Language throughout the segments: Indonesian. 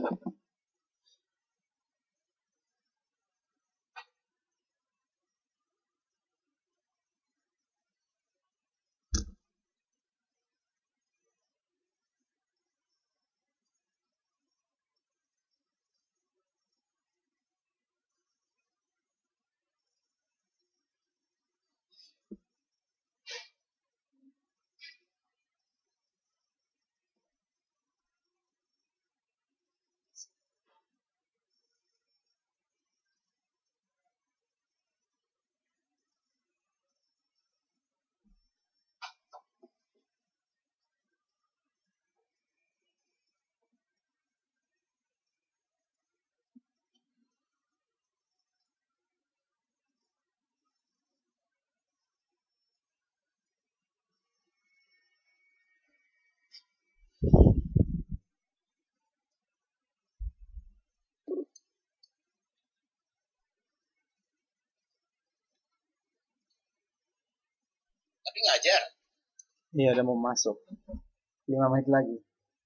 Tapi ngajar. Iya, udah mau masuk. 5 menit lagi.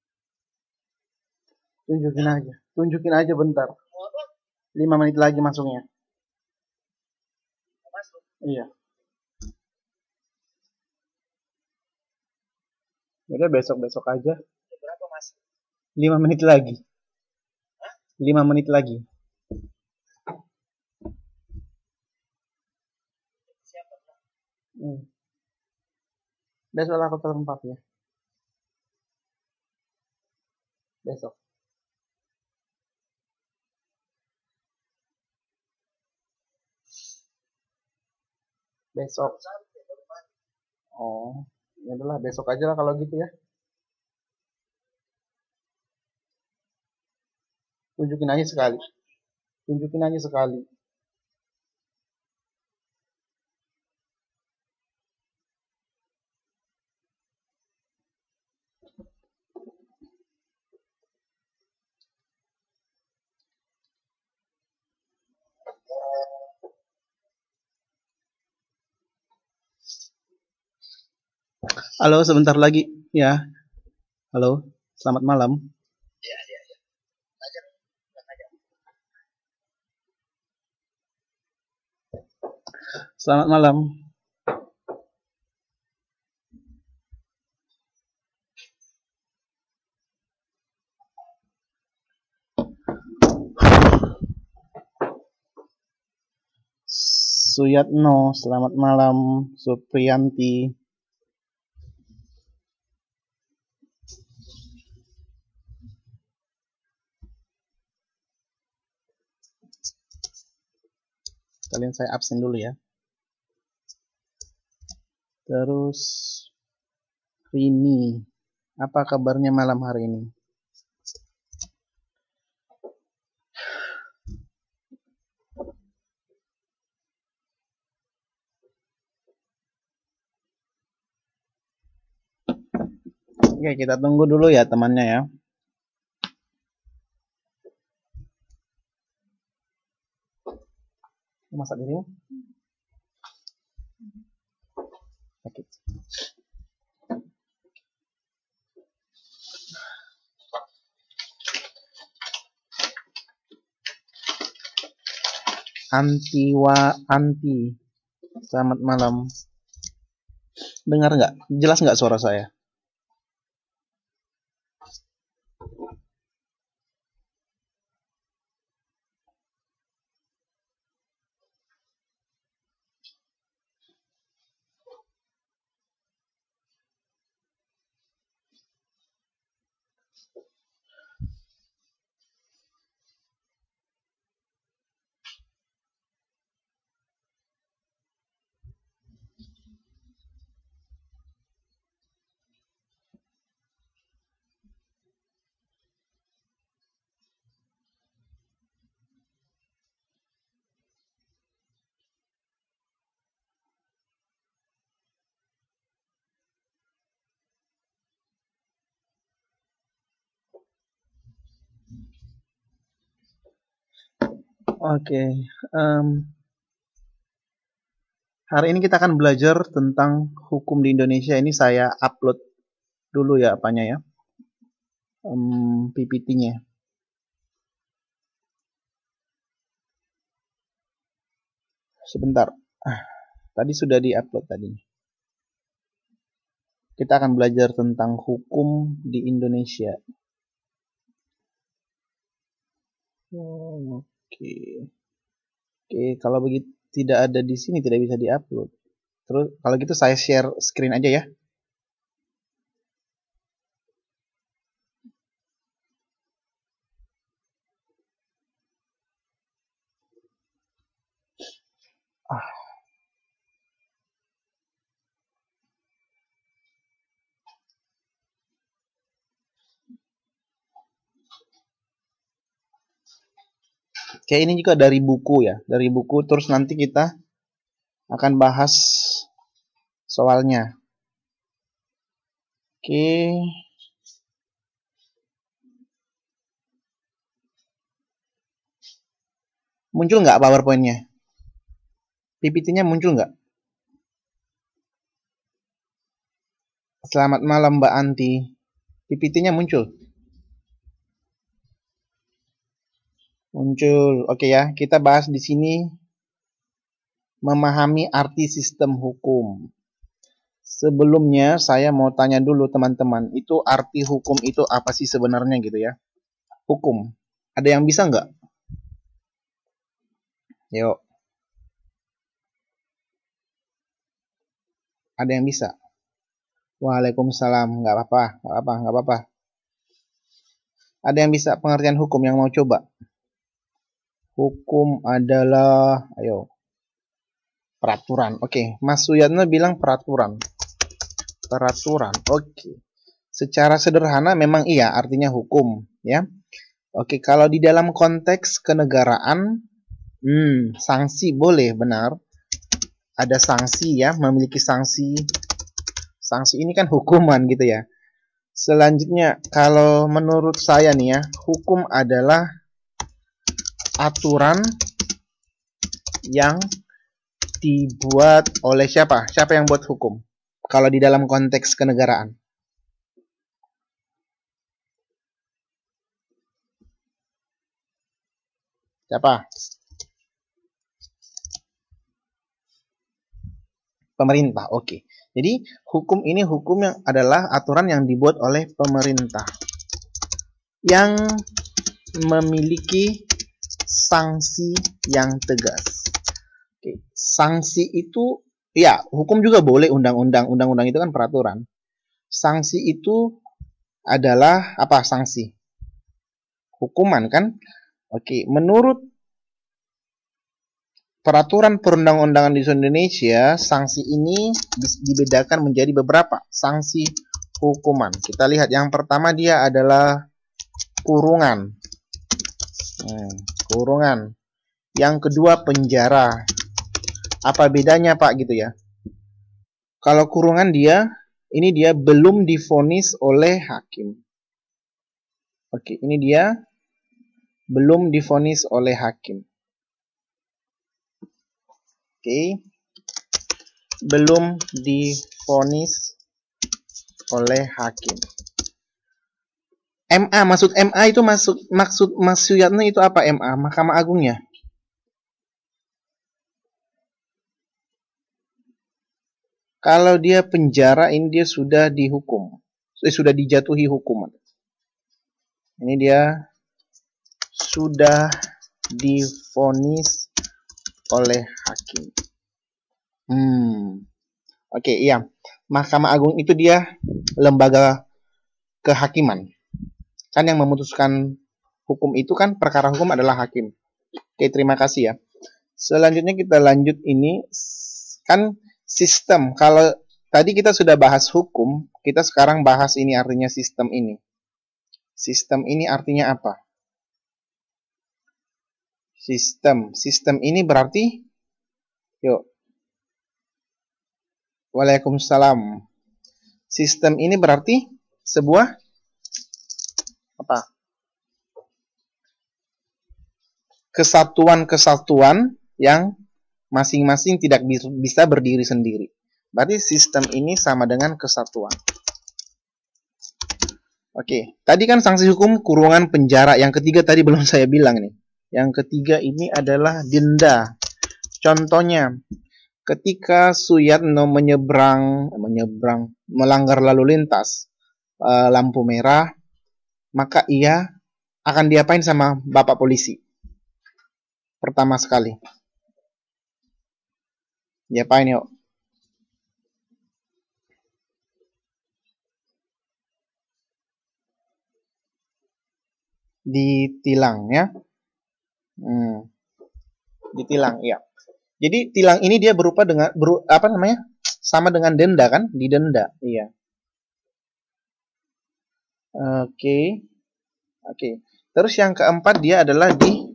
Tunjukin aja bentar. 5 menit lagi masuknya. Masuk. Iya. Udah besok aja. Berapa masuk? 5 menit lagi. 5 menit lagi. Siapa? Besok aku telepon papi ya. Besok. Oh, ya udahlah besok aja lah kalau gitu ya. Tunjukin aja sekali. Halo, sebentar lagi ya. Halo, selamat malam. Iya. Ngajar. Selamat malam. Suyatno, selamat malam. Supriyanti. Kalian saya absen dulu ya. Terus Rini, apa kabarnya malam hari ini? Oke, kita tunggu dulu ya temannya ya. Masak diri. Oke. Anti. Selamat malam. Dengar nggak? Jelas nggak suara saya? Oke. Hari ini kita akan belajar tentang hukum di Indonesia. Ini saya upload dulu ya apanya ya. PPT-nya. Sebentar. Tadi sudah di-upload tadi. Kita akan belajar tentang hukum di Indonesia. Oke. Oke, kalau begitu tidak ada di sini, tidak bisa di-upload. Terus kalau gitu saya share screen aja ya. Oke, ini juga dari buku ya, dari buku. Terus nanti kita akan bahas soalnya. Oke. Muncul nggak PowerPoint-nya? PPT-nya muncul nggak? Selamat malam Mbak Anti. PPT-nya muncul? Muncul. Oke ya, kita bahas di sini memahami arti sistem hukum. Sebelumnya saya mau tanya dulu teman-teman, itu arti hukum itu apa sih sebenarnya gitu ya? Hukum. Ada yang bisa nggak? Yuk. Ada yang bisa? Waalaikumsalam. Nggak apa-apa, nggak apa-apa, nggak apa-apa. Ada yang bisa pengertian hukum yang mau coba? Hukum adalah, ayo, peraturan. Oke, Mas Suyatno bilang peraturan. Peraturan, oke. Secara sederhana memang iya artinya hukum, ya. Oke, kalau di dalam konteks kenegaraan, sanksi boleh, benar. Ada sanksi ya, memiliki sanksi. Sanksi ini kan hukuman gitu ya. Selanjutnya, kalau menurut saya nih ya, hukum adalah aturan yang dibuat oleh siapa? Siapa yang buat hukum? Kalau di dalam konteks kenegaraan. Siapa? Pemerintah, oke. Jadi hukum ini hukum yang adalah aturan yang dibuat oleh pemerintah yang memiliki sanksi yang tegas. Oke, sanksi itu ya hukum juga boleh undang-undang. Undang-undang itu kan peraturan. Sanksi itu adalah apa sanksi? Hukuman kan? Oke, menurut peraturan perundang-undangan di Indonesia, sanksi ini dibedakan menjadi beberapa sanksi hukuman. Kita lihat yang pertama dia adalah kurungan. Kurungan. Yang kedua penjara. Apa bedanya Pak gitu ya? Kalau kurungan ini dia belum divonis oleh hakim. Oke, ini dia belum divonis oleh hakim. Oke, belum divonis oleh hakim. MA, maksud MA itu maksud Mas Suyatno itu apa MA? Mahkamah Agungnya. Kalau dia penjara ini dia sudah dihukum, sudah dijatuhi hukuman. Ini dia sudah divonis oleh hakim. Oke, iya. Mahkamah Agung itu dia lembaga kehakiman. Kan yang memutuskan hukum itu kan perkara hukum adalah hakim. Oke, terima kasih ya. Selanjutnya kita lanjut ini kan sistem. Kalau tadi kita sudah bahas hukum, kita sekarang bahas ini artinya sistem ini. Sistem ini artinya apa? Sistem ini berarti yuk. Waalaikumsalam. Sistem ini berarti sebuah apa? Kesatuan-kesatuan yang masing-masing tidak bisa berdiri sendiri. Berarti sistem ini sama dengan kesatuan. Oke, tadi kan sanksi hukum kurungan penjara. Yang ketiga tadi belum saya bilang nih. Yang ketiga ini adalah denda. Contohnya, ketika Suyatno melanggar lalu lintas lampu merah, maka ia akan diapain sama Bapak polisi? Pertama sekali. Diapain yuk? Ditilang ya. Ditilang, ya. Jadi tilang ini dia berupa dengan apa namanya? Sama dengan denda kan? Didenda, iya. Oke. Oke. Terus yang keempat dia adalah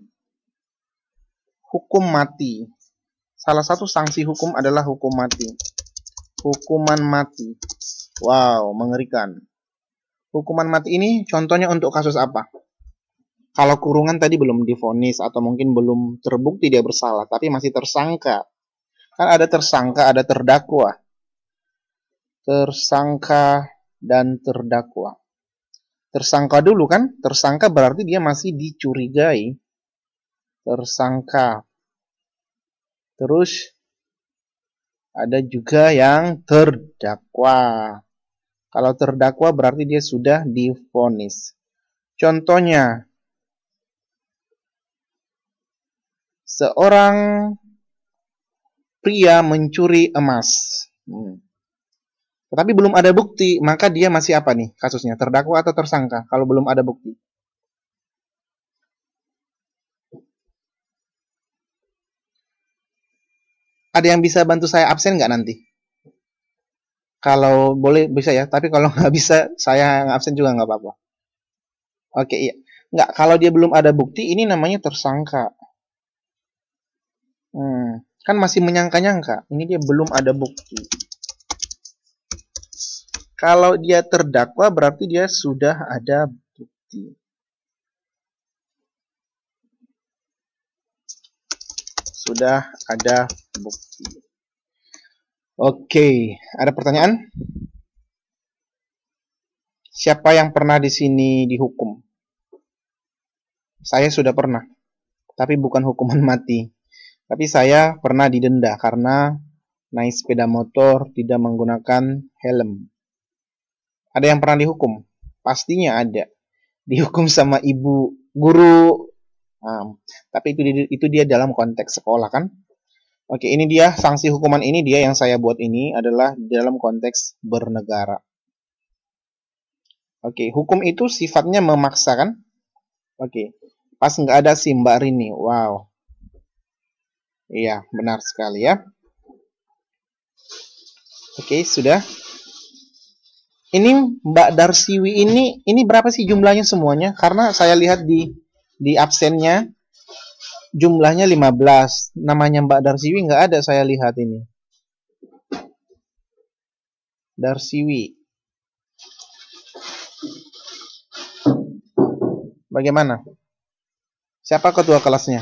hukum mati. Salah satu sanksi hukum adalah hukum mati. Hukuman mati. Wow, mengerikan. Hukuman mati ini contohnya untuk kasus apa? Kalau kurungan tadi belum divonis atau mungkin belum terbukti dia bersalah, tapi masih tersangka. Kan ada tersangka, ada terdakwa. Tersangka dan terdakwa. Tersangka dulu kan? Tersangka berarti dia masih dicurigai. Tersangka. Terus ada juga yang terdakwa. Kalau terdakwa berarti dia sudah divonis. Contohnya, seorang pria mencuri emas. Tetapi belum ada bukti, maka dia masih apa nih kasusnya? Terdakwa atau tersangka kalau belum ada bukti? Ada yang bisa bantu saya absen nggak nanti? Kalau boleh bisa ya, tapi kalau nggak bisa saya absen juga nggak apa-apa. Oke, iya. Nggak, kalau dia belum ada bukti, ini namanya tersangka. Kan masih menyangka-nyangka. Ini dia belum ada bukti. Kalau dia terdakwa berarti dia sudah ada bukti. Sudah ada bukti. Oke, ada pertanyaan? Siapa yang pernah di sini dihukum? Saya sudah pernah, tapi bukan hukuman mati. Tapi saya pernah didenda karena naik sepeda motor tidak menggunakan helm. Ada yang pernah dihukum? Pastinya ada. Dihukum sama ibu guru. Tapi itu dia dalam konteks sekolah kan? Oke, ini dia sanksi hukuman ini dia yang saya buat ini adalah dalam konteks bernegara. Oke, hukum itu sifatnya memaksa kan? Oke, pas nggak ada si Mbak Rini. Wow. Iya, benar sekali ya. Oke, sudah. Ini Mbak Darsiwi ini berapa sih jumlahnya semuanya? Karena saya lihat di absennya jumlahnya 15. Namanya Mbak Darsiwi nggak ada saya lihat ini. Darsiwi. Bagaimana? Siapa ketua kelasnya?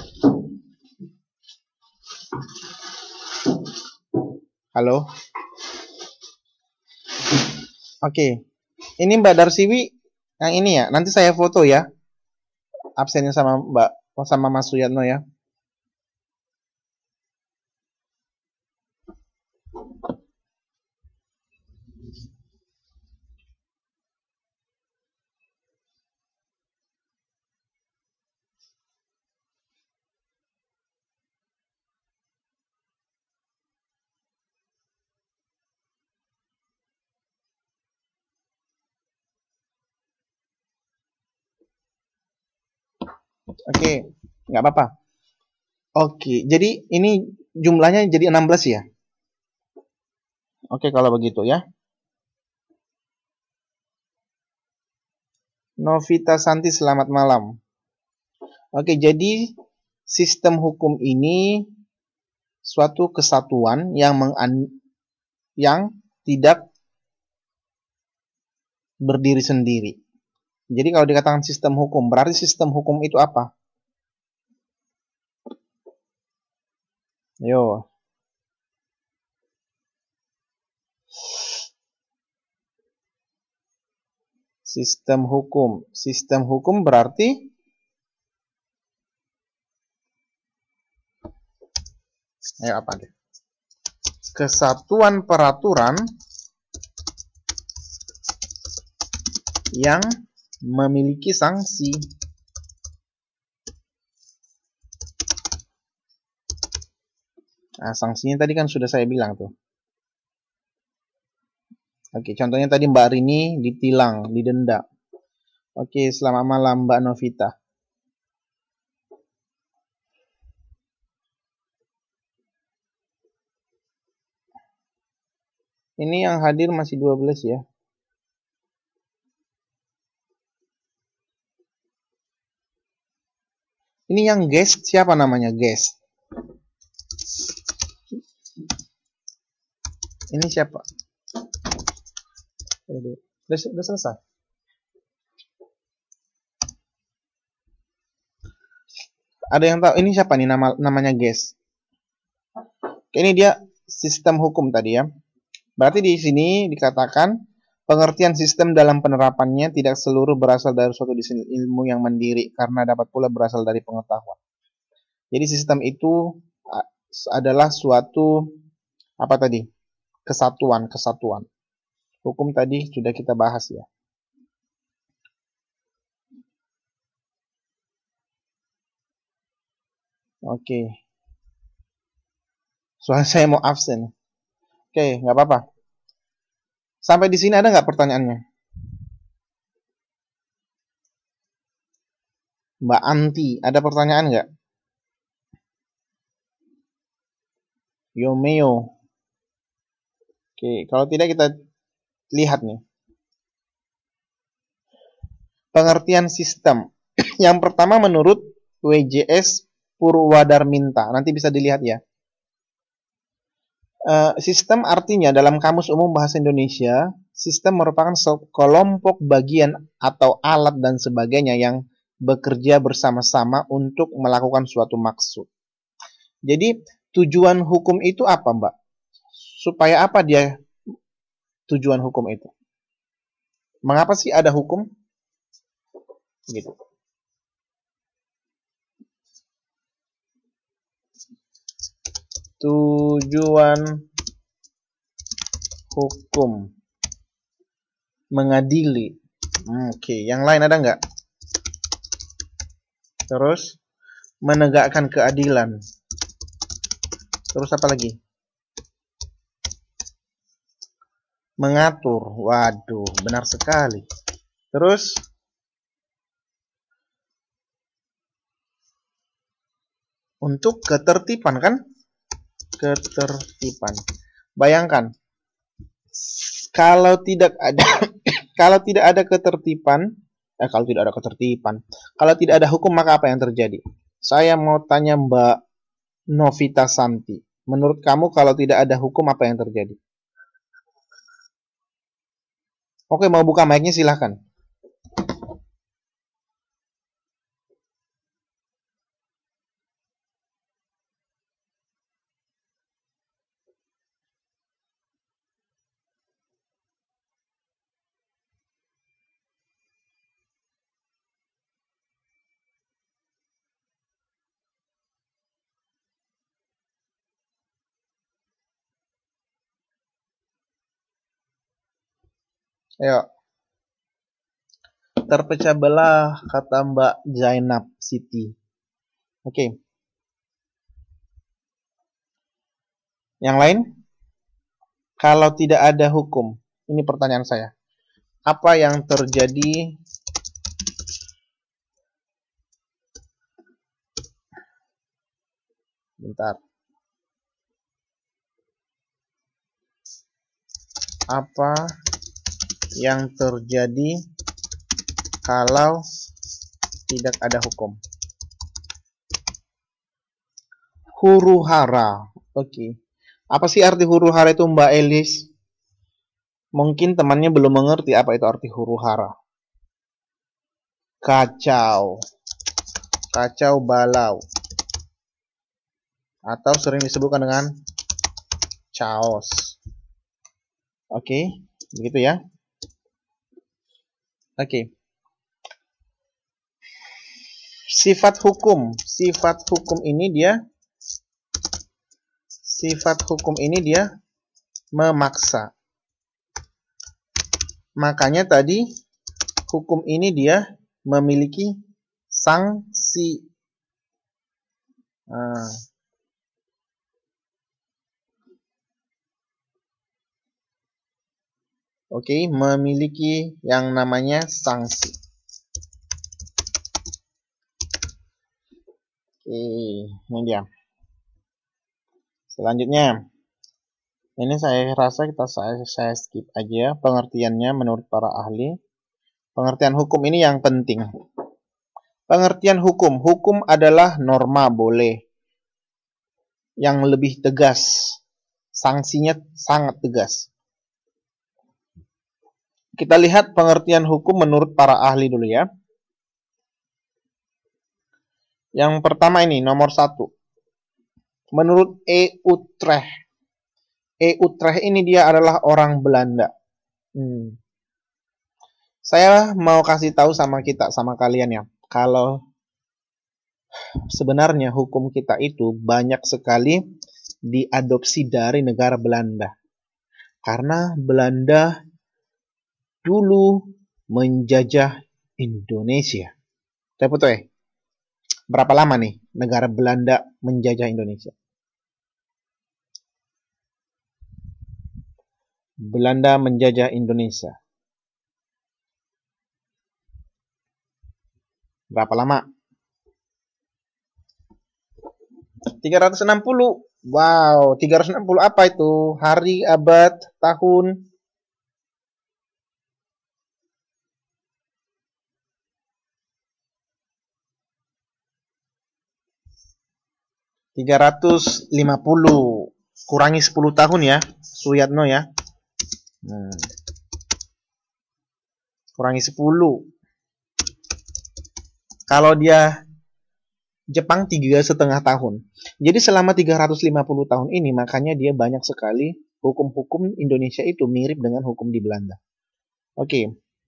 Halo? Oke. Ini Mbak Darsiwi yang ini ya. Nanti saya foto ya. Absennya sama Mas Suyatno ya. Oke, nggak apa-apa. Oke, jadi ini jumlahnya jadi 16 ya? Oke, kalau begitu ya. Novita Santi, selamat malam. Oke, jadi sistem hukum ini suatu kesatuan yang tidak berdiri sendiri. Jadi kalau dikatakan sistem hukum, berarti sistem hukum itu apa? Yo. Sistem hukum. Sistem hukum berarti Ayo apa deh? Kesatuan peraturan yang memiliki sanksi. Nah, sanksinya tadi kan sudah saya bilang tuh. Oke, contohnya tadi Mbak Rini ditilang, didenda. Oke, selamat malam Mbak Novita. Ini yang hadir masih 12 ya. Ini yang guest siapa namanya? Guest. Ini siapa? Udah selesai. Ada yang tahu ini siapa nih namanya guest? Ini dia sistem hukum tadi ya. Berarti di sini dikatakan pengertian sistem dalam penerapannya tidak seluruh berasal dari suatu disiplin ilmu yang mandiri, karena dapat pula berasal dari pengetahuan. Jadi sistem itu adalah suatu apa tadi? Kesatuan. Hukum tadi sudah kita bahas ya. Oke. Soalnya saya mau absen. Oke, nggak apa-apa. Sampai di sini ada nggak pertanyaannya? Mbak Anti, ada pertanyaan nggak? Yomeo. Oke, kalau tidak kita lihat nih. Pengertian sistem. Yang pertama menurut WJS Purwadarminta. Nanti bisa dilihat ya. Sistem artinya dalam Kamus Umum Bahasa Indonesia, sistem merupakan sekelompok bagian atau alat dan sebagainya yang bekerja bersama-sama untuk melakukan suatu maksud. Jadi tujuan hukum itu apa, Mbak? Supaya apa dia tujuan hukum itu? Mengapa sih ada hukum? Gitu. Tujuan hukum mengadili. Oke, yang lain ada nggak? Terus menegakkan keadilan. Terus apa lagi? Mengatur. Waduh, benar sekali. Terus untuk ketertiban kan? Ketertiban. Bayangkan kalau tidak ada ketertiban, kalau tidak ada hukum maka apa yang terjadi? Saya mau tanya Mbak Novita Santi. Menurut kamu kalau tidak ada hukum apa yang terjadi? Oke, mau buka mic-nya silahkan. Ayo. Terpecah belah, kata Mbak Zainab Siti. Oke. Yang lain? Kalau tidak ada hukum, ini pertanyaan saya. Apa yang terjadi? Bentar. Apa yang terjadi kalau tidak ada hukum? Huru-hara. Oke. Apa sih arti huru-hara itu, Mbak Elis? Mungkin temannya belum mengerti apa itu arti huru-hara. Kacau. Kacau balau. Atau sering disebutkan dengan chaos. Oke, begitu ya. Oke. Sifat hukum ini dia Sifat hukum ini dia memaksa. Makanya tadi hukum ini dia memiliki sanksi. Oke, memiliki yang namanya sanksi. Oke, ini dia. Selanjutnya, ini saya rasa saya skip aja pengertiannya menurut para ahli. Pengertian hukum ini yang penting. Pengertian hukum. Hukum adalah norma boleh yang lebih tegas. Sanksinya sangat tegas. Kita lihat pengertian hukum menurut para ahli dulu ya. Yang pertama ini, nomor 1. Menurut E. Utrecht. E. Utrecht ini dia adalah orang Belanda. Saya mau kasih tahu sama kalian ya. Kalau sebenarnya hukum kita itu banyak sekali diadopsi dari negara Belanda. Karena Belanda dulu menjajah Indonesia. Berapa lama nih negara Belanda menjajah Indonesia? Belanda menjajah Indonesia. Berapa lama? 360. Wow, 360 apa itu? Hari, abad, tahun? ...350. Kurangi 10 tahun ya, Suyatno ya. Kurangi 10. Kalau dia Jepang 3,5 tahun. Jadi selama 350 tahun ini, makanya dia banyak sekali hukum-hukum Indonesia itu mirip dengan hukum di Belanda. Oke.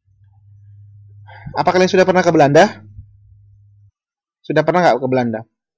Apa kalian sudah pernah ke Belanda? Sudah pernah nggak ke Belanda?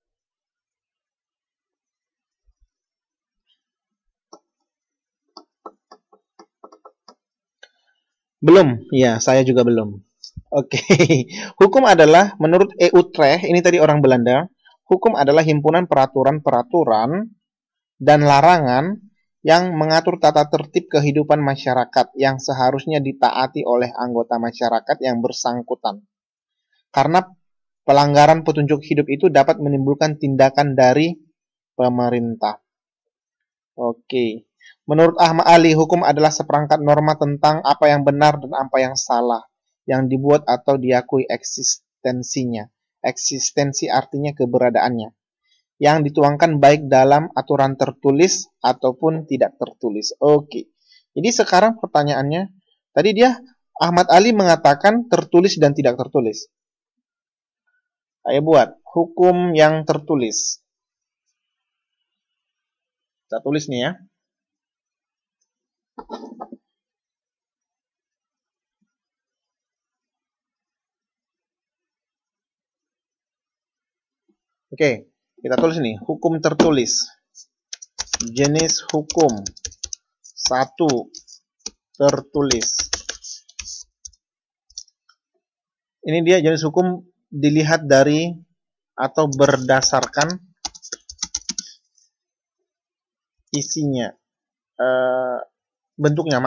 Belum? Ya, saya juga belum. Oke. Hukum adalah, menurut E. Utrecht, ini tadi orang Belanda, hukum adalah himpunan peraturan-peraturan dan larangan yang mengatur tata tertib kehidupan masyarakat yang seharusnya ditaati oleh anggota masyarakat yang bersangkutan. Karena pelanggaran petunjuk hidup itu dapat menimbulkan tindakan dari pemerintah. Oke. Menurut Ahmad Ali, hukum adalah seperangkat norma tentang apa yang benar dan apa yang salah, yang dibuat atau diakui eksistensinya. Eksistensi artinya keberadaannya. Yang dituangkan baik dalam aturan tertulis ataupun tidak tertulis. Oke. Jadi sekarang pertanyaannya, tadi Ahmad Ali mengatakan tertulis dan tidak tertulis. Ayo buat hukum yang tertulis. Kita tulis nih ya. Oke, kita tulis nih, hukum tertulis. Jenis hukum 1 tertulis. Ini dia jenis hukum dilihat dari atau berdasarkan isinya. Bentuknya.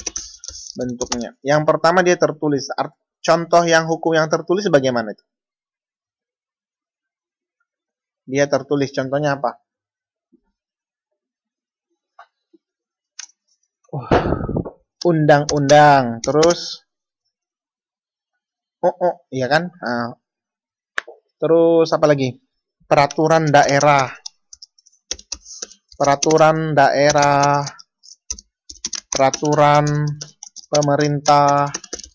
Yang pertama dia tertulis. Contoh yang hukum yang tertulis bagaimana itu? Dia tertulis, contohnya apa? Undang-undang, terus iya kan? Terus apa lagi? Peraturan daerah. Peraturan pemerintah.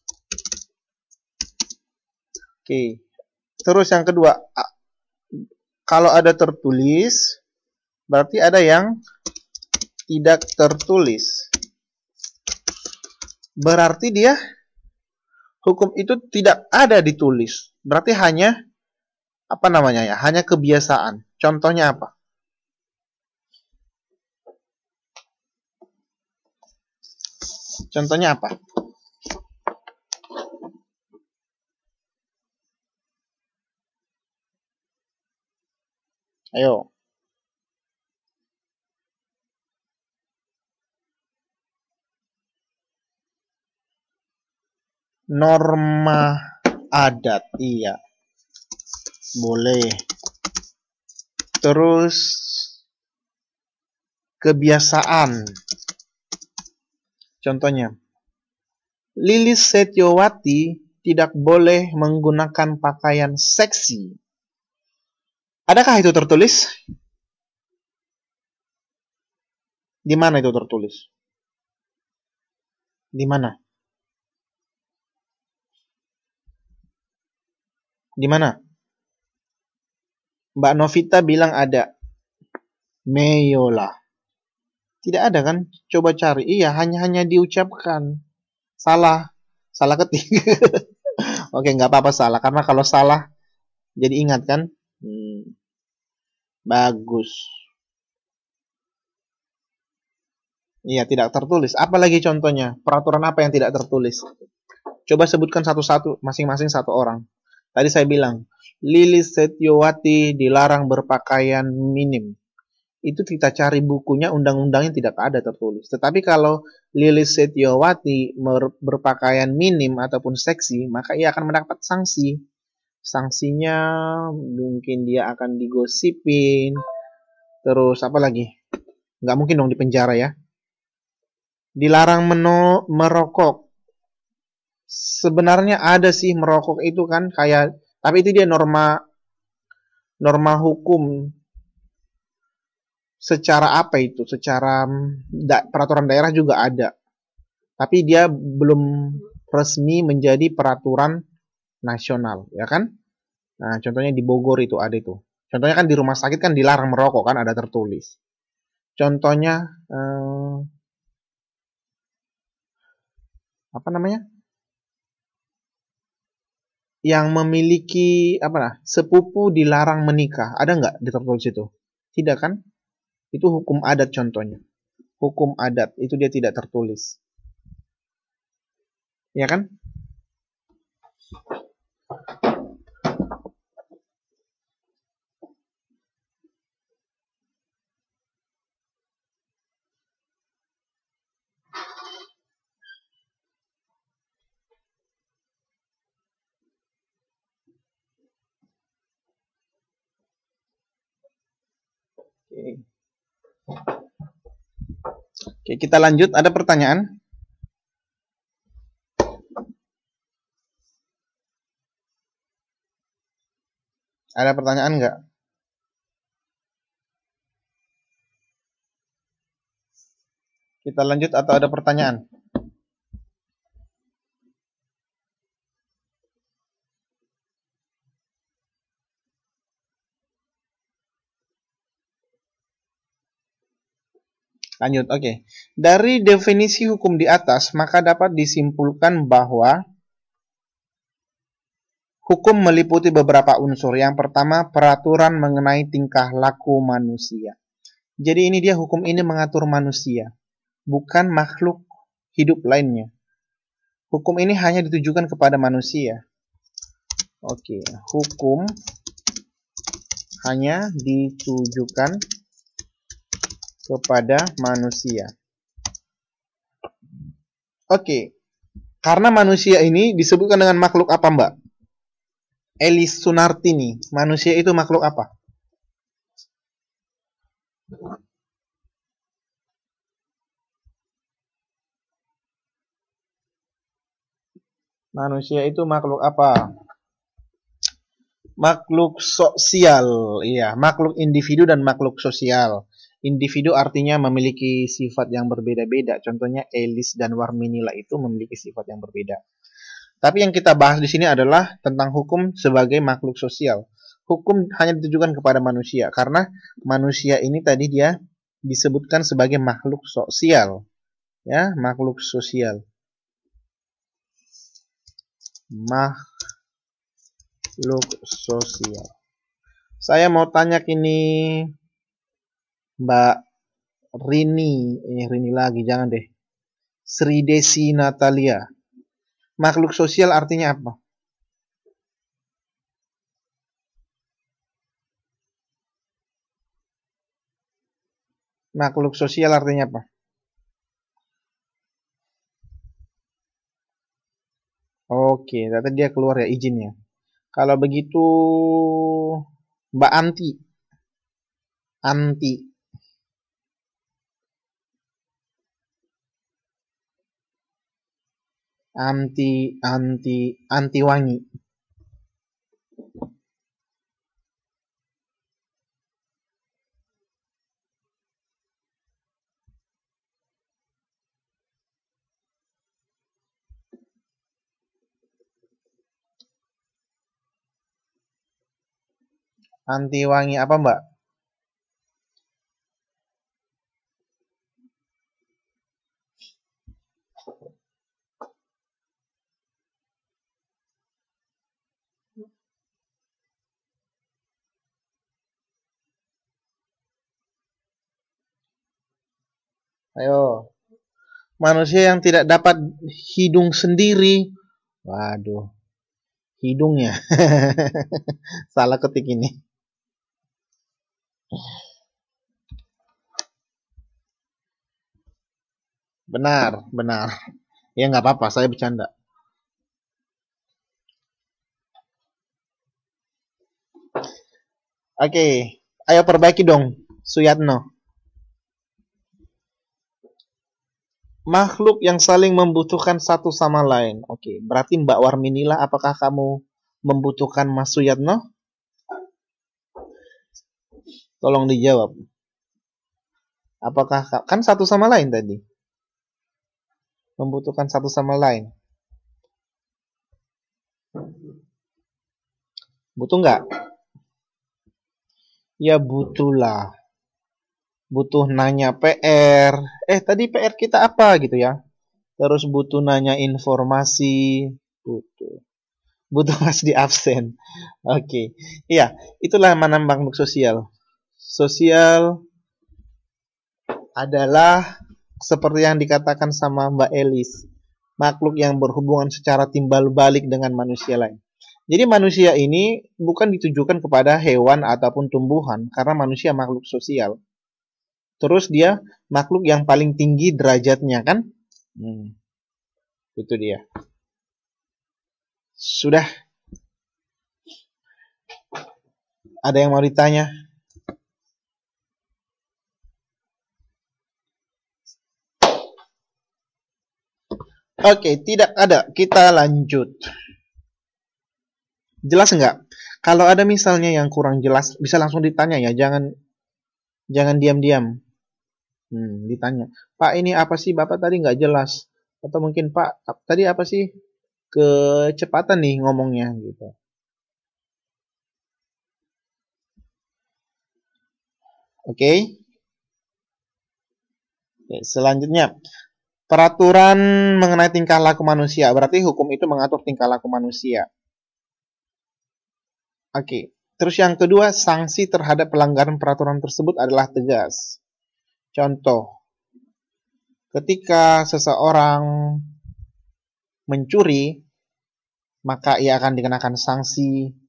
Oke. Terus yang kedua, kalau ada tertulis, berarti ada yang tidak tertulis. Berarti hukum itu tidak ada ditulis. Berarti hanya hanya kebiasaan. Contohnya apa? Contohnya apa? Ayo. Norma adat, iya. Boleh. Terus kebiasaan. Contohnya, Lilis Setiawati tidak boleh menggunakan pakaian seksi. Adakah itu tertulis? Di mana itu tertulis? Di mana? Di mana? Mbak Novita bilang ada. Meyola. Tidak ada kan? Coba cari. Iya, hanya diucapkan. Salah. Salah ketik. Oke, nggak apa-apa salah. Karena kalau salah, jadi ingat kan? Bagus. Iya, tidak tertulis. Apalagi contohnya? Peraturan apa yang tidak tertulis? Coba sebutkan satu-satu, masing-masing satu orang. Tadi saya bilang, Lilis Setiawati dilarang berpakaian minim. Itu kita cari bukunya, undang-undangnya tidak ada tertulis. Tetapi kalau Lilis Setiawati berpakaian minim ataupun seksi, maka ia akan mendapat sanksi. Sanksinya mungkin dia akan digosipin. Terus apa lagi? Nggak mungkin dong di penjara ya. Dilarang merokok. Sebenarnya ada sih merokok itu kan kayak, tapi itu dia norma hukum. Secara apa itu? Secara peraturan daerah juga ada. Tapi dia belum resmi menjadi peraturan nasional, ya kan? Nah, contohnya di Bogor itu ada itu. Contohnya kan di rumah sakit kan dilarang merokok kan, ada tertulis. Contohnya apa namanya? Yang memiliki sepupu dilarang menikah, ada nggak di tertulis itu? Tidak kan? Itu hukum adat contohnya. Hukum adat itu dia tidak tertulis. Ya kan? Oke, kita lanjut. Ada pertanyaan? Ada pertanyaan nggak? Kita lanjut atau ada pertanyaan? Lanjut, oke. Dari definisi hukum di atas, maka dapat disimpulkan bahwa hukum meliputi beberapa unsur. Yang pertama, peraturan mengenai tingkah laku manusia. Jadi ini dia, hukum ini mengatur manusia, bukan makhluk hidup lainnya. Hukum ini hanya ditujukan kepada manusia. Oke, hukum hanya ditujukan kepada manusia. Oke, karena manusia ini disebutkan dengan makhluk apa, Mbak? Elis Sunartini, manusia itu makhluk apa? Manusia itu makhluk apa? Makhluk sosial, iya, makhluk individu dan makhluk sosial. Individu artinya memiliki sifat yang berbeda-beda. Contohnya Elis dan Warminila itu memiliki sifat yang berbeda. Tapi yang kita bahas di sini adalah tentang hukum sebagai makhluk sosial. Hukum hanya ditujukan kepada manusia karena manusia ini tadi dia disebutkan sebagai makhluk sosial. Ya, makhluk sosial. Makhluk sosial. Saya mau tanya kini Mbak Rini, Rini lagi, jangan deh. Sri Desi Natalia. Makhluk sosial artinya apa? Makhluk sosial artinya apa? Oke, ternyata dia keluar ya izinnya. Kalau begitu Mbak Anti. Anti. Anti wangi. Anti wangi apa, Mbak? Ayo. Manusia yang tidak dapat hidung sendiri. Waduh. Hidungnya. Salah ketik ini. Benar, benar. Ya nggak apa-apa, saya bercanda. Oke, ayo perbaiki dong, Suyatno. Makhluk yang saling membutuhkan satu sama lain. Oke, berarti Mbak Warminila, apakah kamu membutuhkan Mas Suyatno? Tolong dijawab. Apakah kan satu sama lain tadi? Membutuhkan satu sama lain. Butuh nggak? Ya butuhlah. Butuh nanya PR. Tadi PR kita apa gitu ya? Terus butuh nanya informasi. Butuh mas di absen. Oke. Iya, itulah mana makhluk sosial. Sosial adalah seperti yang dikatakan sama Mbak Elis, makhluk yang berhubungan secara timbal balik dengan manusia lain. Jadi manusia ini bukan ditujukan kepada hewan ataupun tumbuhan, karena manusia makhluk sosial. Terus dia makhluk yang paling tinggi derajatnya kan? Itu dia. Sudah. Ada yang mau ditanya? Oke, tidak ada. Kita lanjut. Jelas nggak? Kalau ada misalnya yang kurang jelas, bisa langsung ditanya ya. Jangan diam-diam. Ditanya. Pak, ini apa sih? Bapak tadi nggak jelas. Atau mungkin Pak, tadi apa sih? Kecepatan nih ngomongnya gitu. Oke. Selanjutnya, peraturan mengenai tingkah laku manusia. Berarti hukum itu mengatur tingkah laku manusia. Oke. Terus yang kedua, sanksi terhadap pelanggaran peraturan tersebut adalah tegas. Contoh, ketika seseorang mencuri, maka ia akan dikenakan sanksi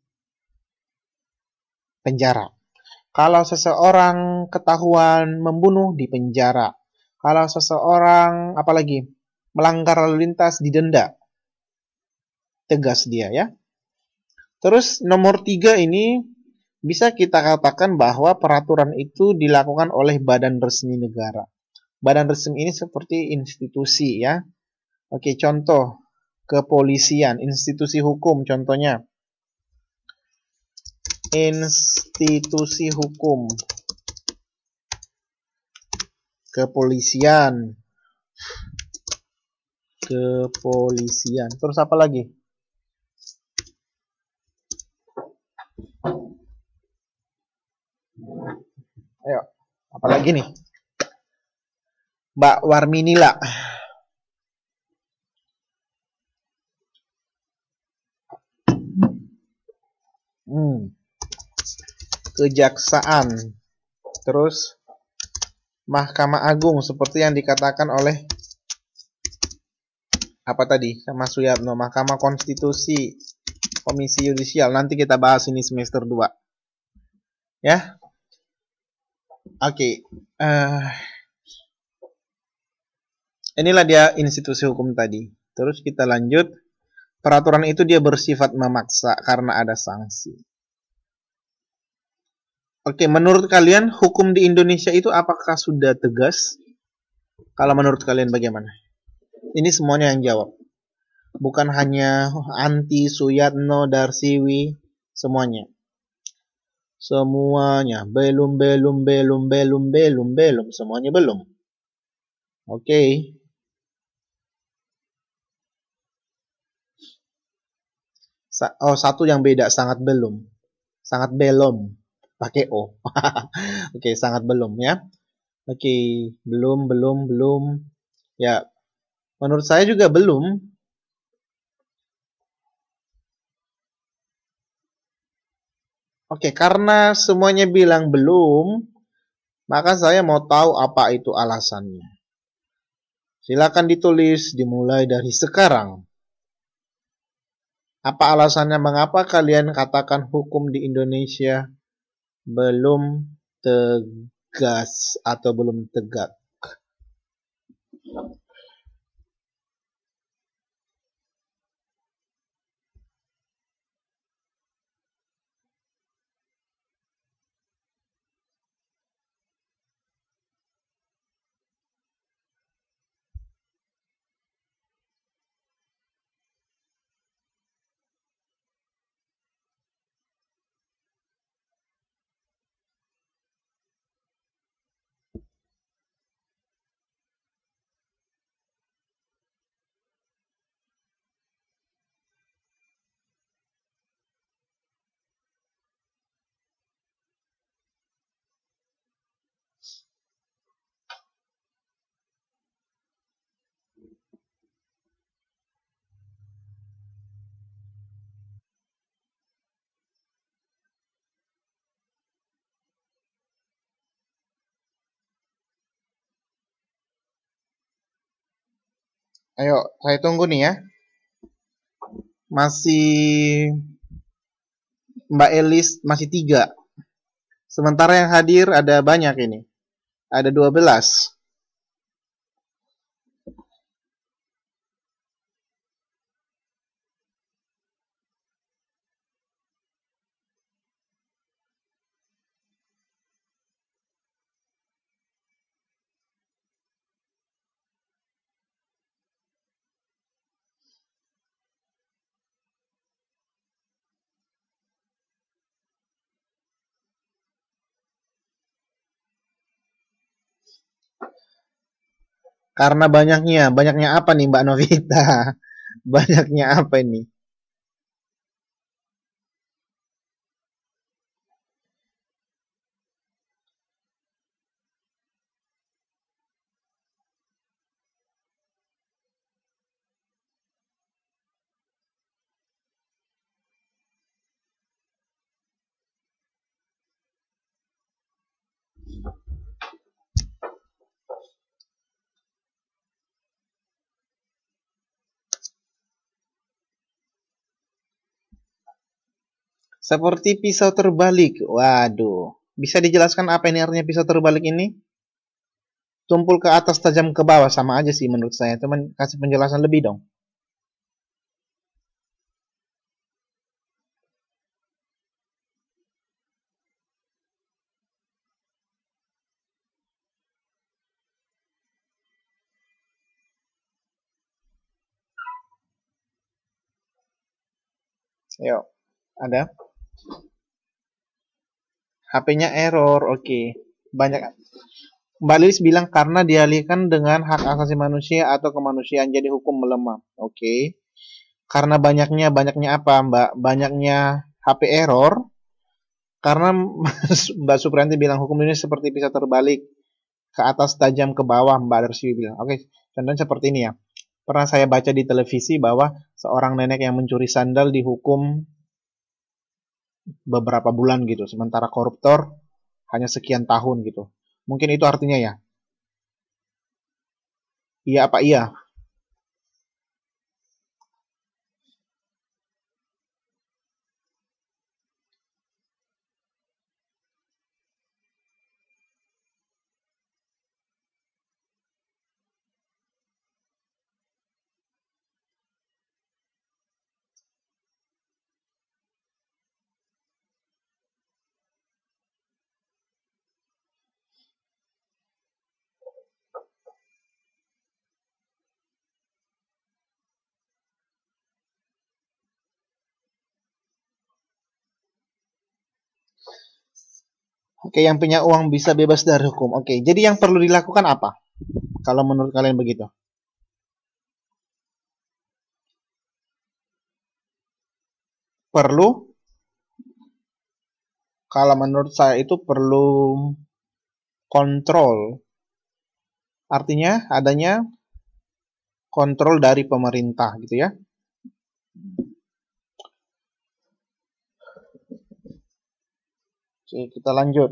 penjara. Kalau seseorang ketahuan membunuh, dipenjara. Kalau seseorang, apalagi, melanggar lalu lintas, didenda. Tegas dia ya. Terus nomor 3 ini bisa kita katakan bahwa peraturan itu dilakukan oleh badan resmi negara. Badan resmi ini seperti institusi ya. Oke, contoh kepolisian, institusi hukum contohnya. Institusi hukum. Kepolisian. Terus apa lagi? Ayo, apalagi nih? Mbak Warminila. Kejaksaan. Terus Mahkamah Agung seperti yang dikatakan oleh Apa tadi? Mas Suyatno, Mahkamah Konstitusi, Komisi Yudisial. Nanti kita bahas ini semester 2. Ya. Oke. Inilah dia institusi hukum tadi. Terus kita lanjut. Peraturan itu dia bersifat memaksa karena ada sanksi. Oke, menurut kalian hukum di Indonesia itu apakah sudah tegas? Kalau menurut kalian bagaimana? Ini semuanya yang jawab. Bukan hanya Anti, Suyatno, Darsiwi, semuanya. Semuanya belum, semuanya belum. Oke. Satu yang beda, sangat belum. Sangat belum. Pakai O. Oke, sangat belum ya. Oke, belum. Ya, menurut saya juga belum. Oke, karena semuanya bilang belum, maka saya mau tahu apa itu alasannya. Silakan ditulis dimulai dari sekarang. Apa alasannya mengapa kalian katakan hukum di Indonesia belum tegas atau belum tegak? Ayo, saya tunggu nih ya. Masih Mbak Elis masih 3. Sementara yang hadir ada banyak ini. Ada 12. Karena banyaknya apa nih Mbak Novita? Banyaknya apa ini? Seperti pisau terbalik. Waduh. Bisa dijelaskan apa ini artinya pisau terbalik ini? Tumpul ke atas, tajam ke bawah. Sama aja sih menurut saya. Cuman kasih penjelasan lebih dong. Yuk, ada. HP-nya error. Oke. Banyak. Mbak Lilis bilang karena dialihkan dengan hak asasi manusia atau kemanusiaan jadi hukum melemah. Oke. Karena banyaknya apa Mbak? Banyaknya HP error. Karena Mbak Supriyanti bilang hukum ini seperti pisau terbalik. Ke atas tajam ke bawah Mbak Darsi bilang. Oke, contohnya seperti ini ya. Pernah saya baca di televisi bahwa seorang nenek yang mencuri sandal dihukum beberapa bulan gitu. Sementara koruptor hanya sekian tahun gitu. Mungkin itu artinya ya. Iya apa iya? Oke, yang punya uang bisa bebas dari hukum. Oke, jadi yang perlu dilakukan apa? Kalau menurut kalian begitu? Perlu, kalau menurut saya itu perlu kontrol. Artinya adanya kontrol dari pemerintah gitu ya. Oke, kita lanjut.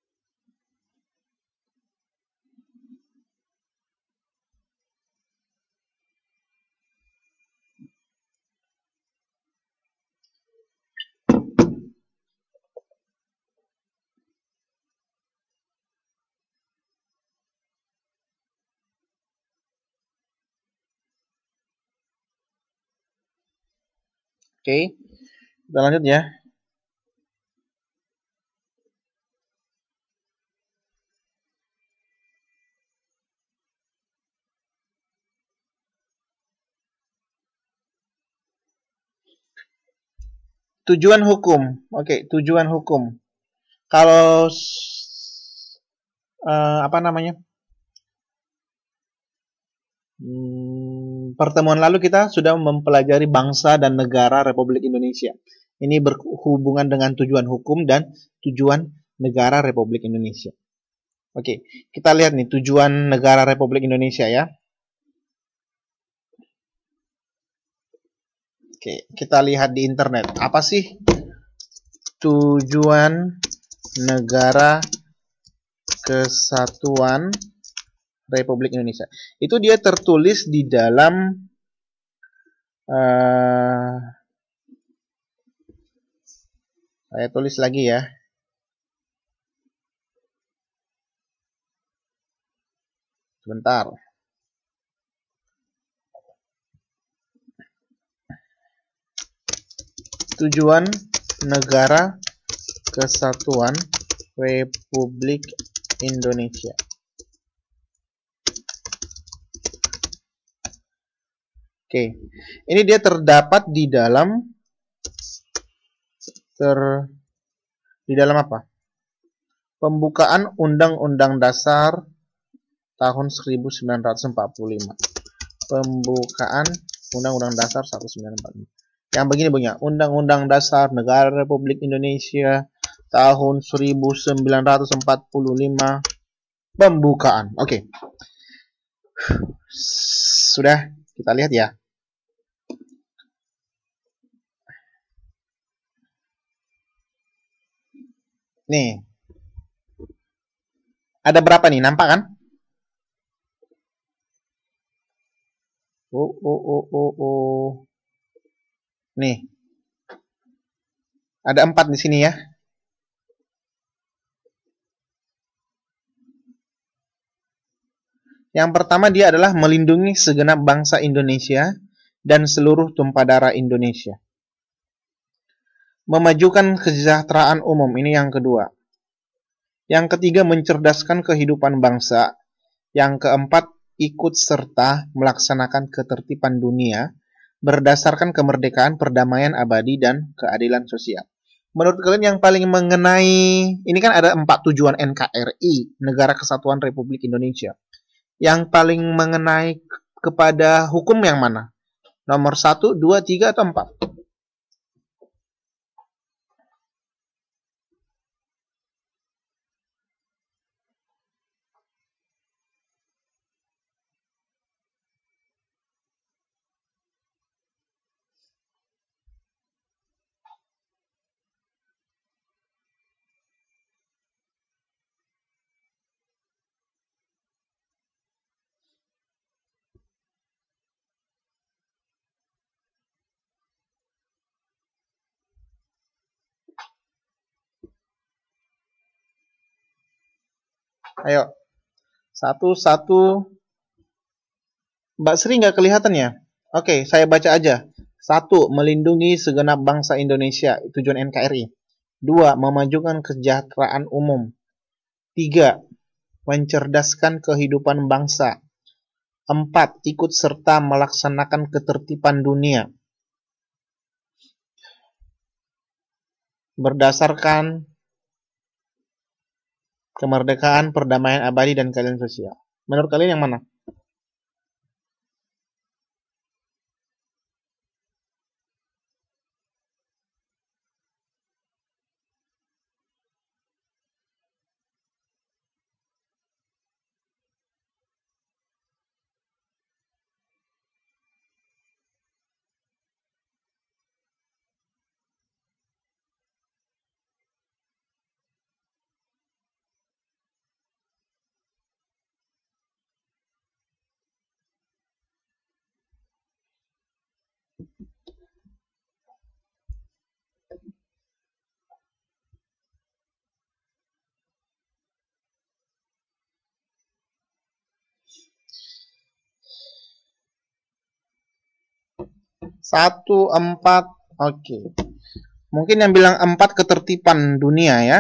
Oke, kita lanjut ya. Tujuan hukum. Oke, tujuan hukum. Kalau apa namanya? Pertemuan lalu kita sudah mempelajari bangsa dan negara Republik Indonesia. Ini berhubungan dengan tujuan hukum dan tujuan negara Republik Indonesia. Oke, kita lihat nih tujuan negara Republik Indonesia ya. Oke, kita lihat di internet. Apa sih tujuan negara kesatuan Republik Indonesia? Itu dia tertulis di dalam saya tulis lagi ya. Sebentar. Tujuan negara kesatuan Republik Indonesia. Oke, ini dia terdapat di dalam apa? Pembukaan Undang-Undang Dasar tahun 1945. Pembukaan Undang-Undang Dasar 1945. Yang begini punya Undang-Undang Dasar Negara Republik Indonesia tahun 1945. Pembukaan. Oke. Sudah kita lihat ya. Nih. Ada berapa nih? Nampak kan? Nih. Ada 4 di sini ya. Yang pertama dia adalah melindungi segenap bangsa Indonesia dan seluruh tumpah darah Indonesia. Memajukan kesejahteraan umum, ini yang kedua. Yang ketiga, mencerdaskan kehidupan bangsa. Yang keempat, ikut serta melaksanakan ketertiban dunia berdasarkan kemerdekaan, perdamaian abadi, dan keadilan sosial. Menurut kalian yang paling mengenai, ini kan ada 4 tujuan NKRI, Negara Kesatuan Republik Indonesia. Yang paling mengenai kepada hukum yang mana? Nomor 1, 2, 3, atau 4? Ayo, satu. Mbak Sri nggak kelihatan ya? Oke, saya baca aja. 1. Melindungi segenap bangsa Indonesia, tujuan NKRI. 2. Memajukan kesejahteraan umum. 3. Mencerdaskan kehidupan bangsa. 4. Ikut serta melaksanakan ketertiban dunia. Berdasarkan Kemerdekaan, perdamaian abadi, dan keadilan sosial. Menurut kalian yang mana? Satu, empat. Oke. Mungkin yang bilang 4 ketertiban dunia ya.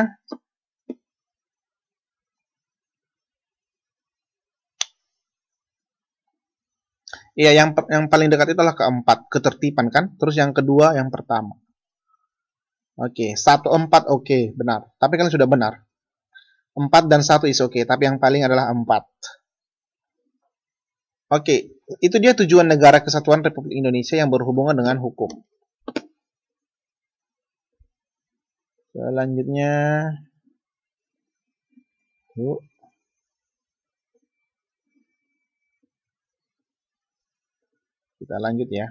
Iya, yang paling dekat itu adalah keempat, ketertiban kan? Terus yang kedua, yang pertama. Oke, 1, 4, oke, benar. Tapi kalian sudah benar. 4 dan 1 is oke, tapi yang paling adalah 4. Oke, itu dia tujuan negara kesatuan Republik Indonesia yang berhubungan dengan hukum. Selanjutnya, yuk. Kita lanjut ya.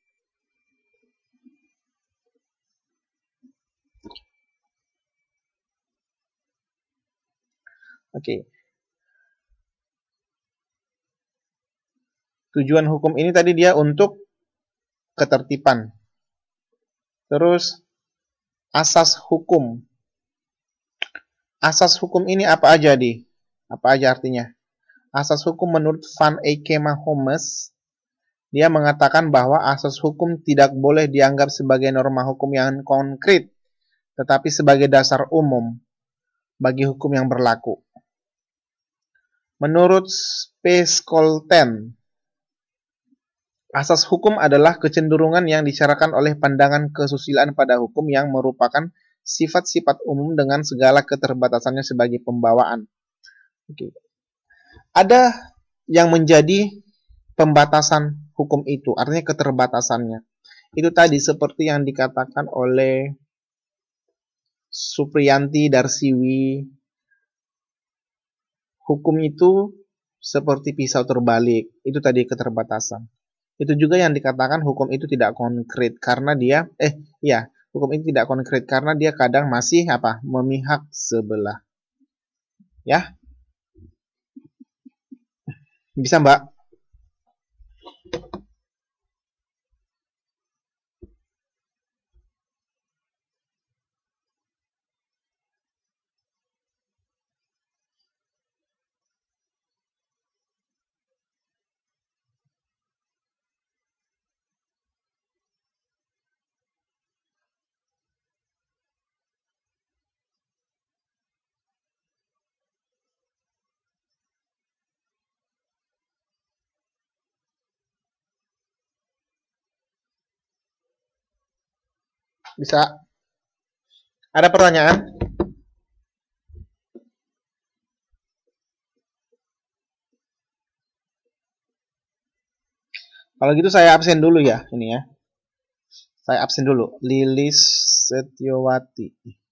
Oke. Tujuan hukum ini tadi dia untuk ketertiban. Terus asas hukum. Asas hukum ini apa aja, Di? Apa aja artinya? Asas hukum menurut Van Eyck Homes, dia mengatakan bahwa asas hukum tidak boleh dianggap sebagai norma hukum yang konkret, tetapi sebagai dasar umum bagi hukum yang berlaku. Menurut P. Scholten, asas hukum adalah kecenderungan yang disyaratkan oleh pandangan kesusilaan pada hukum yang merupakan sifat-sifat umum dengan segala keterbatasannya sebagai pembawaan. Oke. Ada yang menjadi pembatasan hukum itu, artinya keterbatasannya. Itu tadi seperti yang dikatakan oleh Supriyanti Darsiwi, hukum itu seperti pisau terbalik, itu tadi keterbatasan. Itu juga yang dikatakan hukum itu tidak konkret karena dia hukum itu tidak konkret karena dia kadang masih memihak sebelah. Ya. Bisa, Mbak? Bisa. Ada pertanyaan? Kalau gitu saya absen dulu ya, ini ya. Saya absen dulu. Lilis Setiawati.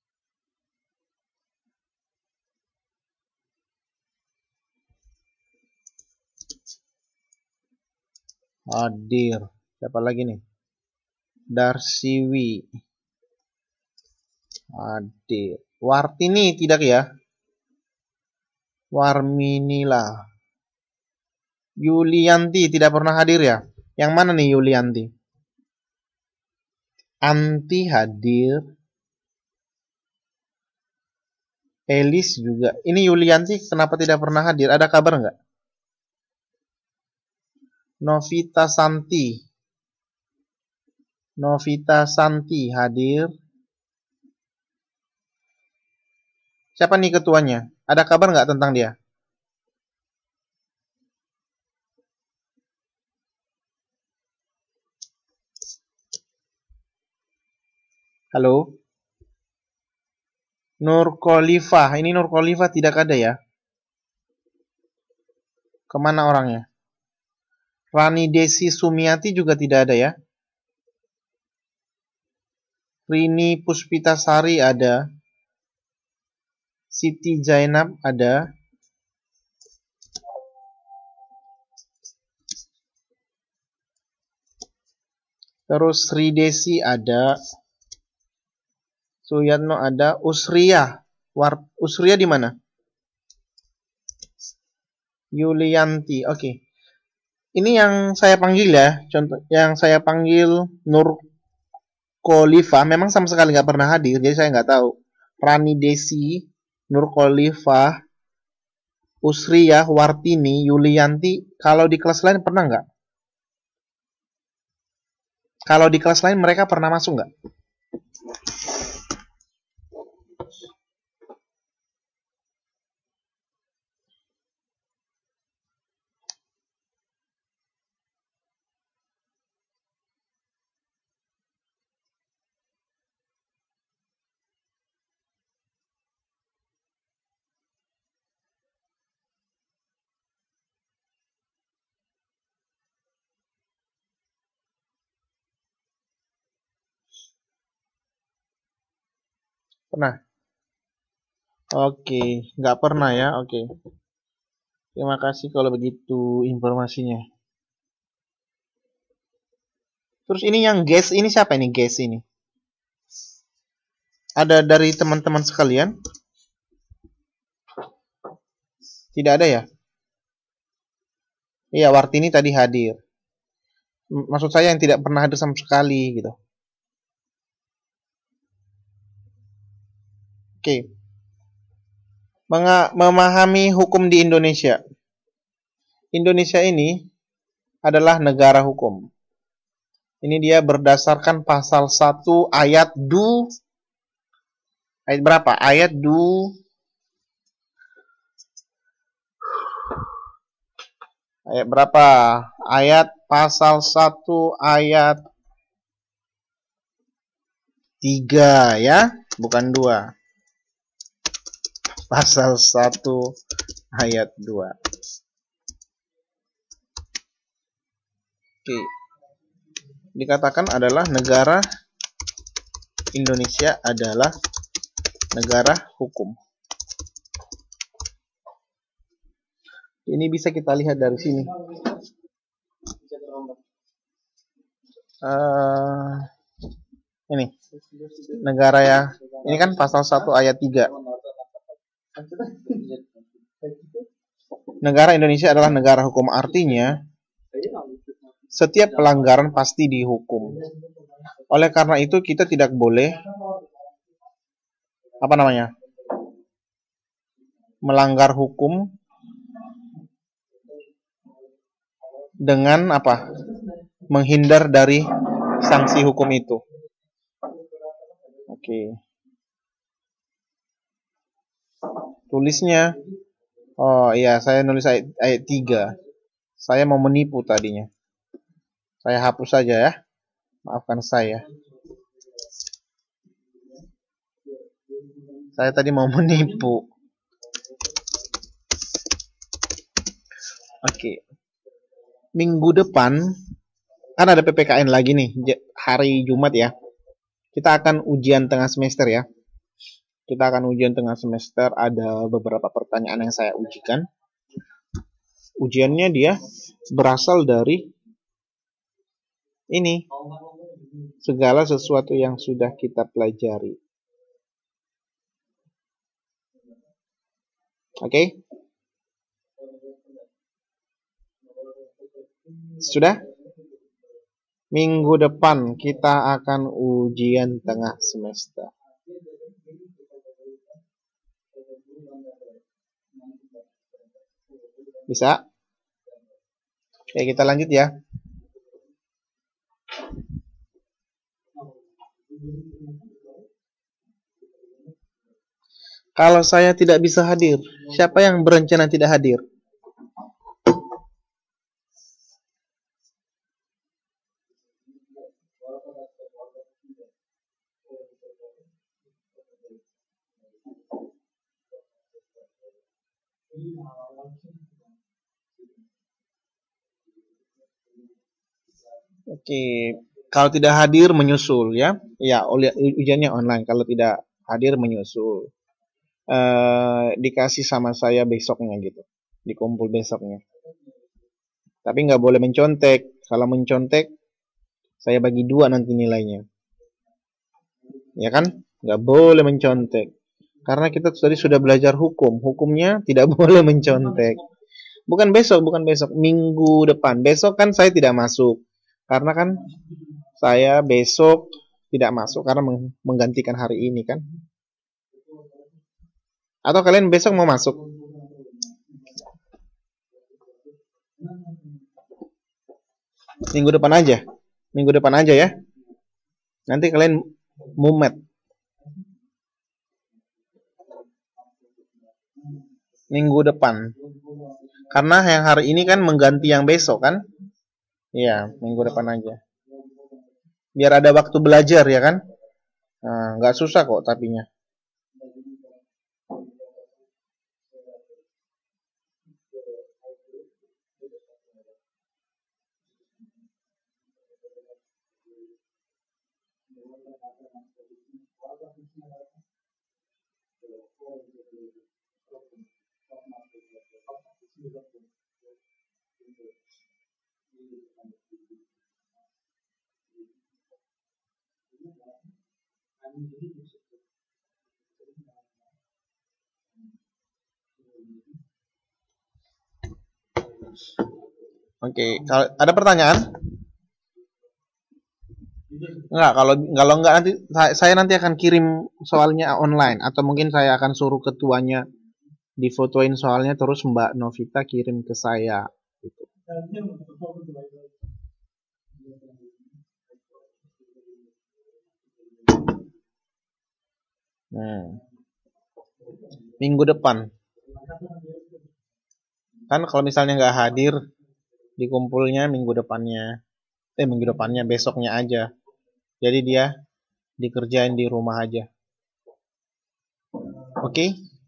Hadir. Siapa lagi nih? Darsiwi. Hadir. Wartini tidak ya? Warminila. Yulianti tidak pernah hadir ya? Yang mana nih Yulianti? Anti hadir. Elis juga. Ini Yulianti kenapa tidak pernah hadir? Ada kabar nggak? Novita Santi. Novita Santi hadir. Siapa nih ketuanya? Ada kabar nggak tentang dia? Halo? Nur Khalifah. Ini Nur Khalifah tidak ada ya. Kemana orangnya? Rani Desi Sumiati juga tidak ada ya. Rini Puspitasari ada. Siti Zainab ada. Terus Sri Desi ada. Suyatno ada. Usria. Usria di mana? Yulianti. Oke. Ini yang saya panggil ya. Contoh yang saya panggil Nur Khalifah memang sama sekali nggak pernah hadir, jadi saya nggak tahu. Rani Desi, Nur Khalifah, Usriyah, Wartini, Yulianti, kalau di kelas lain pernah nggak? Kalau di kelas lain mereka pernah masuk nggak? Pernah? Oke, nggak pernah ya. Oke. Terima kasih kalau begitu informasinya. Terus ini yang guest ini siapa ini guest ini? Ada dari teman-teman sekalian? Tidak ada ya? Iya, Wartini tadi hadir. Maksud saya yang tidak pernah hadir sama sekali gitu. Oke. Memahami hukum di Indonesia. Indonesia ini adalah negara hukum. Ini dia berdasarkan pasal 1 ayat ayat berapa? Ayat berapa? Ayat pasal 1 ayat 3 ya, bukan 2. Pasal 1 ayat 2. Oke. Dikatakan adalah negara Indonesia adalah negara hukum. Ini bisa kita lihat dari sini. Ini negara ya. Ini kan pasal 1 ayat 3. Negara Indonesia adalah negara hukum, artinya setiap pelanggaran pasti dihukum. Oleh karena itu kita tidak boleh melanggar hukum dengan menghindar dari sanksi hukum itu. Oke. Tulisnya, oh iya, saya nulis ayat 3. Saya mau menipu tadinya. Saya hapus saja ya. Maafkan saya. Saya tadi mau menipu. Oke. Minggu depan kan ada PPKN lagi nih, hari Jumat ya. Kita akan ujian tengah semester ya. Kita akan ujian tengah semester, ada beberapa pertanyaan yang saya ujikan. Ujiannya dia berasal dari ini, segala sesuatu yang sudah kita pelajari. Oke? Sudah? Minggu depan kita akan ujian tengah semester. Bisa? Oke, kita lanjut ya. Kalau saya tidak bisa hadir, siapa yang berencana tidak hadir? Oke, kalau tidak hadir menyusul ya. Ya, ujiannya online. Kalau tidak hadir menyusul. Dikasih sama saya besoknya gitu. Dikumpul besoknya. Tapi nggak boleh mencontek. Kalau mencontek, saya bagi dua nanti nilainya. Ya kan? Nggak boleh mencontek. Karena kita tadi sudah belajar hukum. Hukumnya tidak boleh mencontek. Bukan besok, bukan besok. Minggu depan. Besok kan saya tidak masuk. Karena kan saya besok tidak masuk karena menggantikan hari ini kan. Atau kalian besok mau masuk? Minggu depan aja. Minggu depan aja ya. Nanti kalian mumet. Minggu depan. Karena yang hari ini kan mengganti yang besok kan? Iya, minggu depan aja. Biar ada waktu belajar ya kan? Nah, nggak susah kok tapinya. Oke, kalau ada pertanyaan? Enggak, kalau enggak nanti saya nanti akan kirim soalnya online atau mungkin saya akan suruh ketuanya difotoin soalnya terus Mbak Novita kirim ke saya gitu. Minggu depan. Kan kalau misalnya nggak hadir dikumpulnya minggu depannya. Minggu depannya besoknya aja. Jadi dia dikerjain di rumah aja. Oke?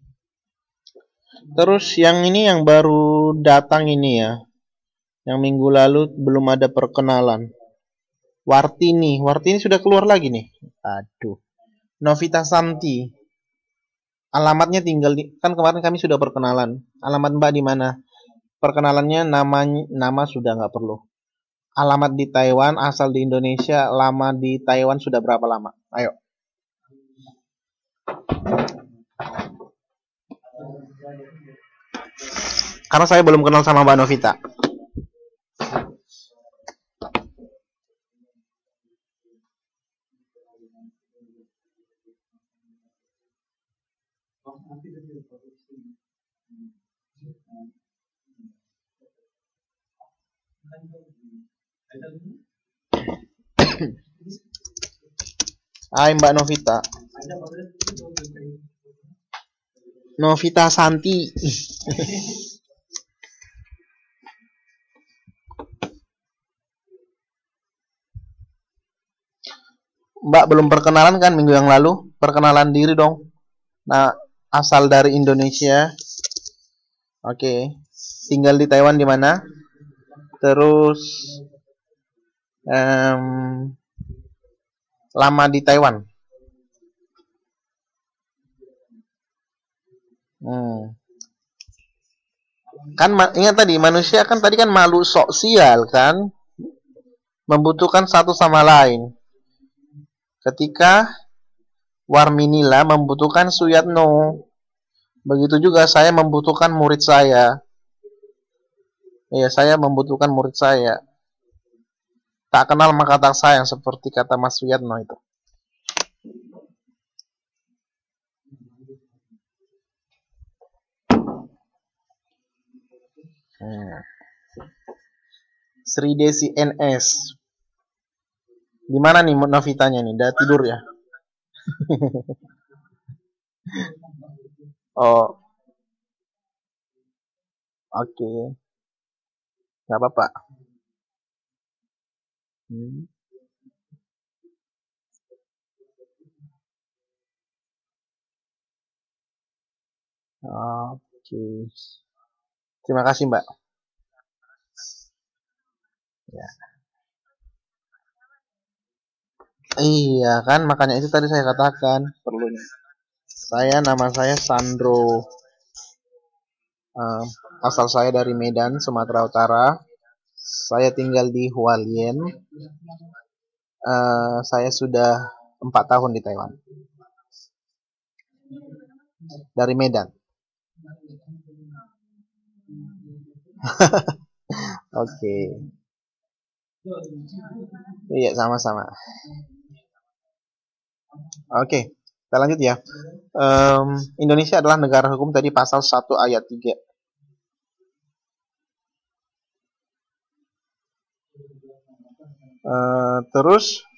Terus yang ini yang baru datang ini ya. Yang minggu lalu belum ada perkenalan. Wartini sudah keluar lagi nih. Aduh. Novita Santi. Alamatnya tinggal di, kan kemarin kami sudah perkenalan. Alamat Mbak di mana? Perkenalannya nama sudah nggak perlu. Alamat di Taiwan, asal di Indonesia, lama di Taiwan sudah berapa lama? Ayo. Karena saya belum kenal sama Mbak Novita. Hai Mbak Novita. Novita Santi. Mbak belum perkenalan kan minggu yang lalu? Perkenalan diri dong. Nah, asal dari Indonesia. Oke. Tinggal di Taiwan di mana? Terus lama di Taiwan. Kan ingat tadi manusia kan tadi kan makhluk sosial kan, membutuhkan satu sama lain. Ketika Warminila membutuhkan Suyatno, begitu juga saya membutuhkan murid saya. Ya, saya membutuhkan murid saya. Tak kenal maka tak sayang, seperti kata Mas Suyatno itu. Sri Desi NS. Di mana nih Novitanya nih? Udah tidur ya? Oh, oke. Gak apa-apa. Oke. Terima kasih, Mbak. Ya. Iya kan, makanya itu tadi saya katakan perlunya. Nama saya Sandro. Asal saya dari Medan, Sumatera Utara. Saya tinggal di Hualien. Saya sudah 4 tahun di Taiwan. Dari Medan. Oke. Iya, sama-sama. Oke, kita lanjut ya. Indonesia adalah negara hukum tadi pasal 1 ayat 3. Terus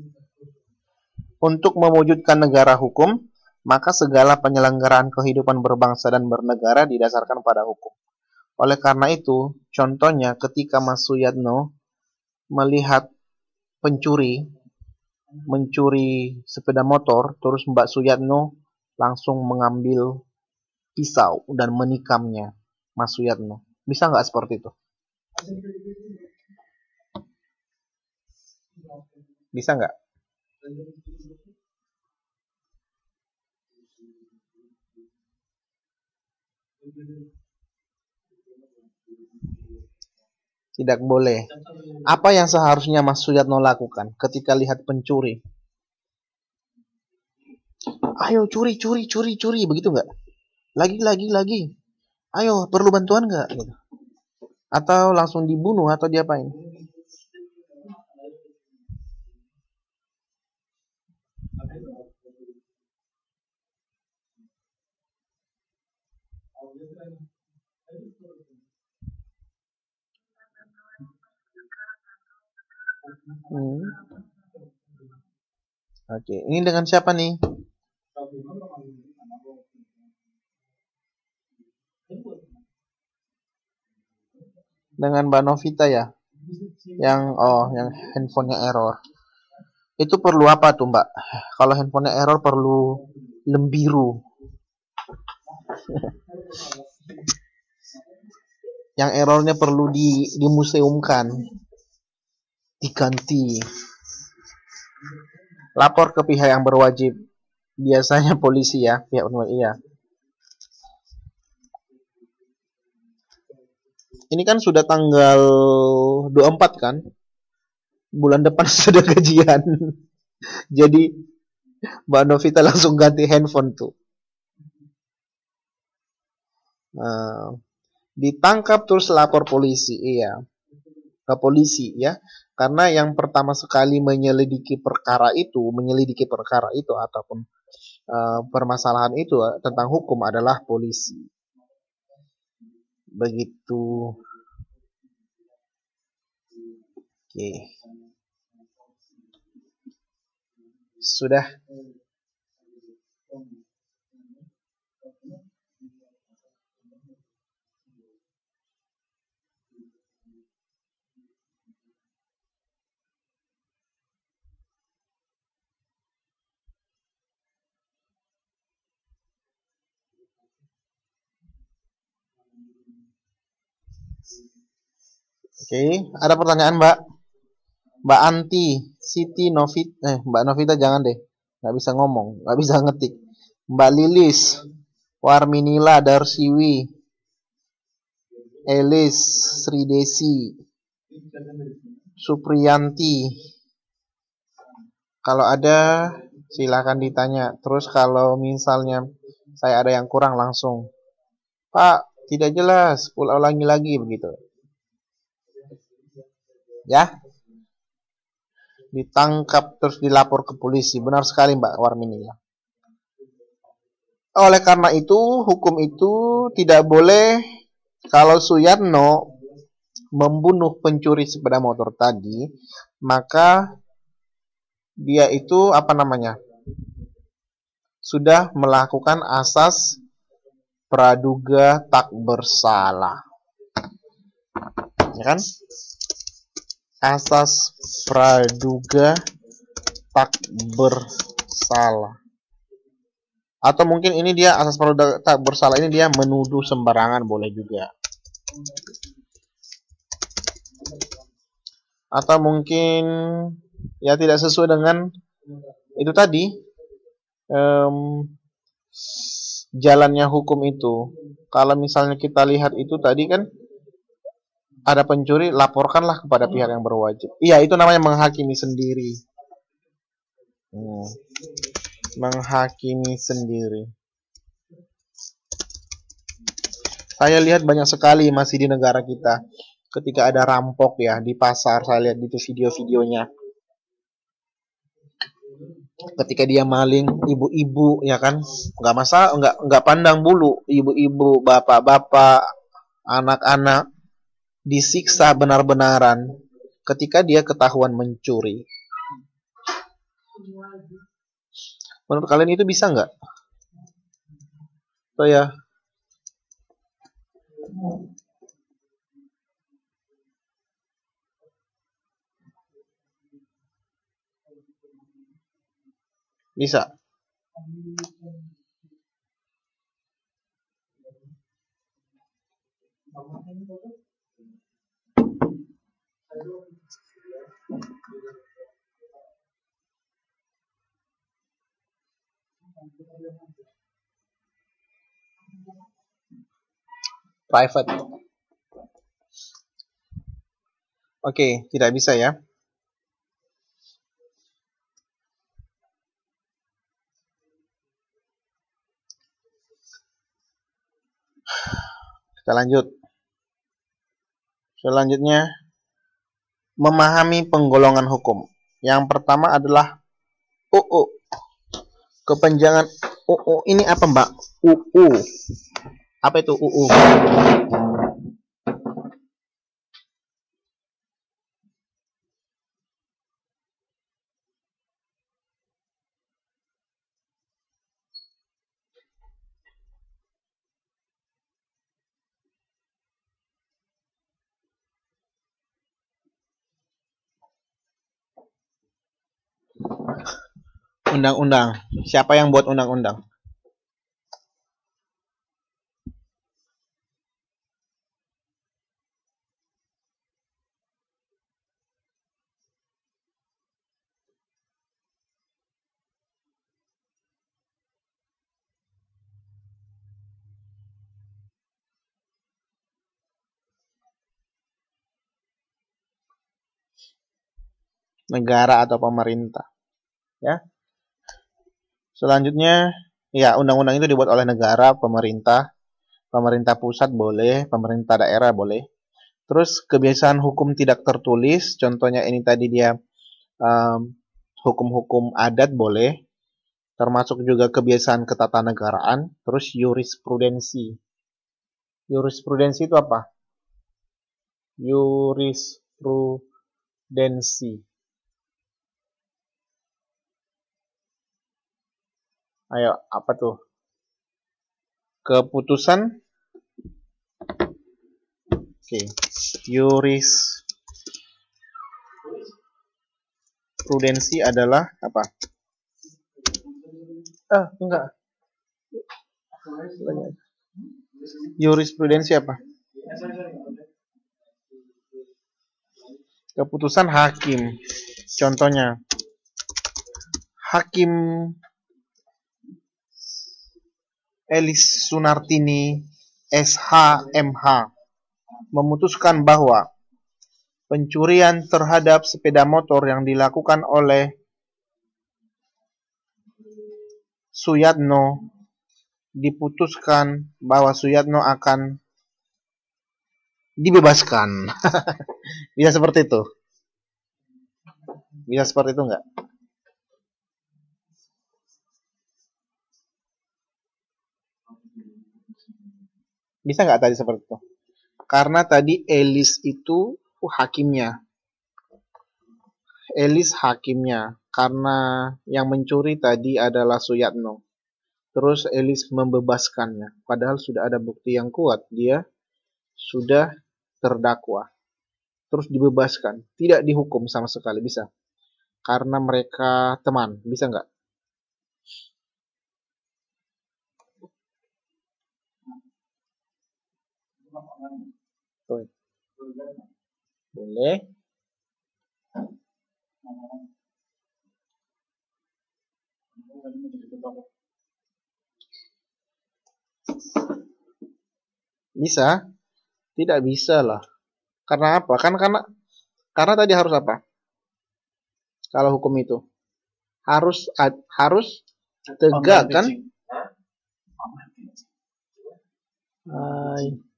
untuk mewujudkan negara hukum, maka segala penyelenggaraan kehidupan berbangsa dan bernegara didasarkan pada hukum. Oleh karena itu, contohnya ketika Mas Suyatno melihat pencuri mencuri sepeda motor, terus Mbak Suyatno langsung mengambil pisau dan menikamnya Mas Suyatno. Bisa nggak seperti itu? Bisa nggak? Tidak boleh. Apa yang seharusnya Mas Suyatno lakukan ketika lihat pencuri? Ayo curi, begitu nggak? Lagi. Ayo, perlu bantuan nggak? Gitu. Atau langsung dibunuh atau diapain? Oke, ini dengan siapa nih? Dengan Mbak Novita ya? Yang handphonenya error. Itu perlu apa tuh Mbak? Kalau handphonenya error perlu lembiru. Yang errornya perlu dimuseumkan, diganti. Lapor ke pihak yang berwajib. Biasanya polisi ya, pihak berwajib. Iya. Ini kan sudah tanggal 24 kan? Bulan depan sudah gajian. Jadi Mbak Novita langsung ganti handphone tuh. Ditangkap terus lapor polisi, iya. Ke polisi ya. Karena yang pertama sekali menyelidiki perkara itu ataupun permasalahan itu tentang hukum adalah polisi. Begitu. Oke. Sudah. Oke, ada pertanyaan Mbak? Mbak Anti, Siti Novita, Mbak Novita jangan deh, nggak bisa ngomong, nggak bisa ngetik. Mbak Lilis, Warminila Darsiwi, Elis Sridesi, Supriyanti. Kalau ada silakan ditanya. Terus kalau misalnya saya ada yang kurang langsung, Pak, tidak jelas, ulangi lagi begitu. Ya, ditangkap terus dilapor ke polisi. Benar sekali Mbak Warminila. Oleh karena itu, hukum itu tidak boleh. Kalau Suyatno membunuh pencuri sepeda motor tadi, maka dia itu sudah melakukan asas praduga tak bersalah. Ya kan? Asas praduga tak bersalah. Atau mungkin ini dia asas praduga tak bersalah ini dia menuduh sembarangan, boleh juga. Atau mungkin ya tidak sesuai dengan itu tadi, jalannya hukum itu. Kalau misalnya kita lihat itu tadi kan ada pencuri, laporkanlah kepada pihak yang berwajib. Iya, itu namanya menghakimi sendiri. Menghakimi sendiri. Saya lihat banyak sekali masih di negara kita ketika ada rampok ya di pasar, saya lihat itu video-videonya. Ketika dia maling, ibu-ibu ya kan, nggak masalah, nggak pandang bulu, ibu-ibu, bapak-bapak, anak-anak disiksa benar-benaran ketika dia ketahuan mencuri. Menurut kalian itu bisa nggak? So ya. Bisa. Private. Oke, tidak bisa ya. Kita lanjut. Selanjutnya, memahami penggolongan hukum. Yang pertama adalah UU. Kepanjangan UU ini apa, Mbak? UU. Apa itu UU? Undang-undang. Siapa yang buat undang-undang? Negara atau pemerintah. Ya. Selanjutnya, ya undang-undang itu dibuat oleh negara, pemerintah pusat boleh, pemerintah daerah boleh. Terus kebiasaan hukum tidak tertulis, contohnya ini tadi dia hukum-hukum adat boleh, termasuk juga kebiasaan ketatanegaraan, terus jurisprudensi. Jurisprudensi itu apa? Jurisprudensi. Ayo, apa tuh? Keputusan. Oke, jurisprudensi adalah apa? Enggak. Jurisprudensi apa? Keputusan hakim. Contohnya, Hakim Elis Sunartini SH.MH memutuskan bahwa pencurian terhadap sepeda motor yang dilakukan oleh Suyatno, diputuskan bahwa Suyatno akan dibebaskan. Bisa seperti itu? Bisa seperti itu enggak? Bisa nggak tadi seperti itu? Karena tadi Elis itu hakimnya. Elis hakimnya. Karena yang mencuri tadi adalah Suyatno. Terus Elis membebaskannya. Padahal sudah ada bukti yang kuat. Dia sudah terdakwa. Terus dibebaskan. Tidak dihukum sama sekali. Bisa. Karena mereka teman. Bisa nggak? Tuh. Boleh. Bisa? Tidak bisa lah. Karena apa? Karena tadi harus apa? Kalau hukum itu harus tegak kan? Hai.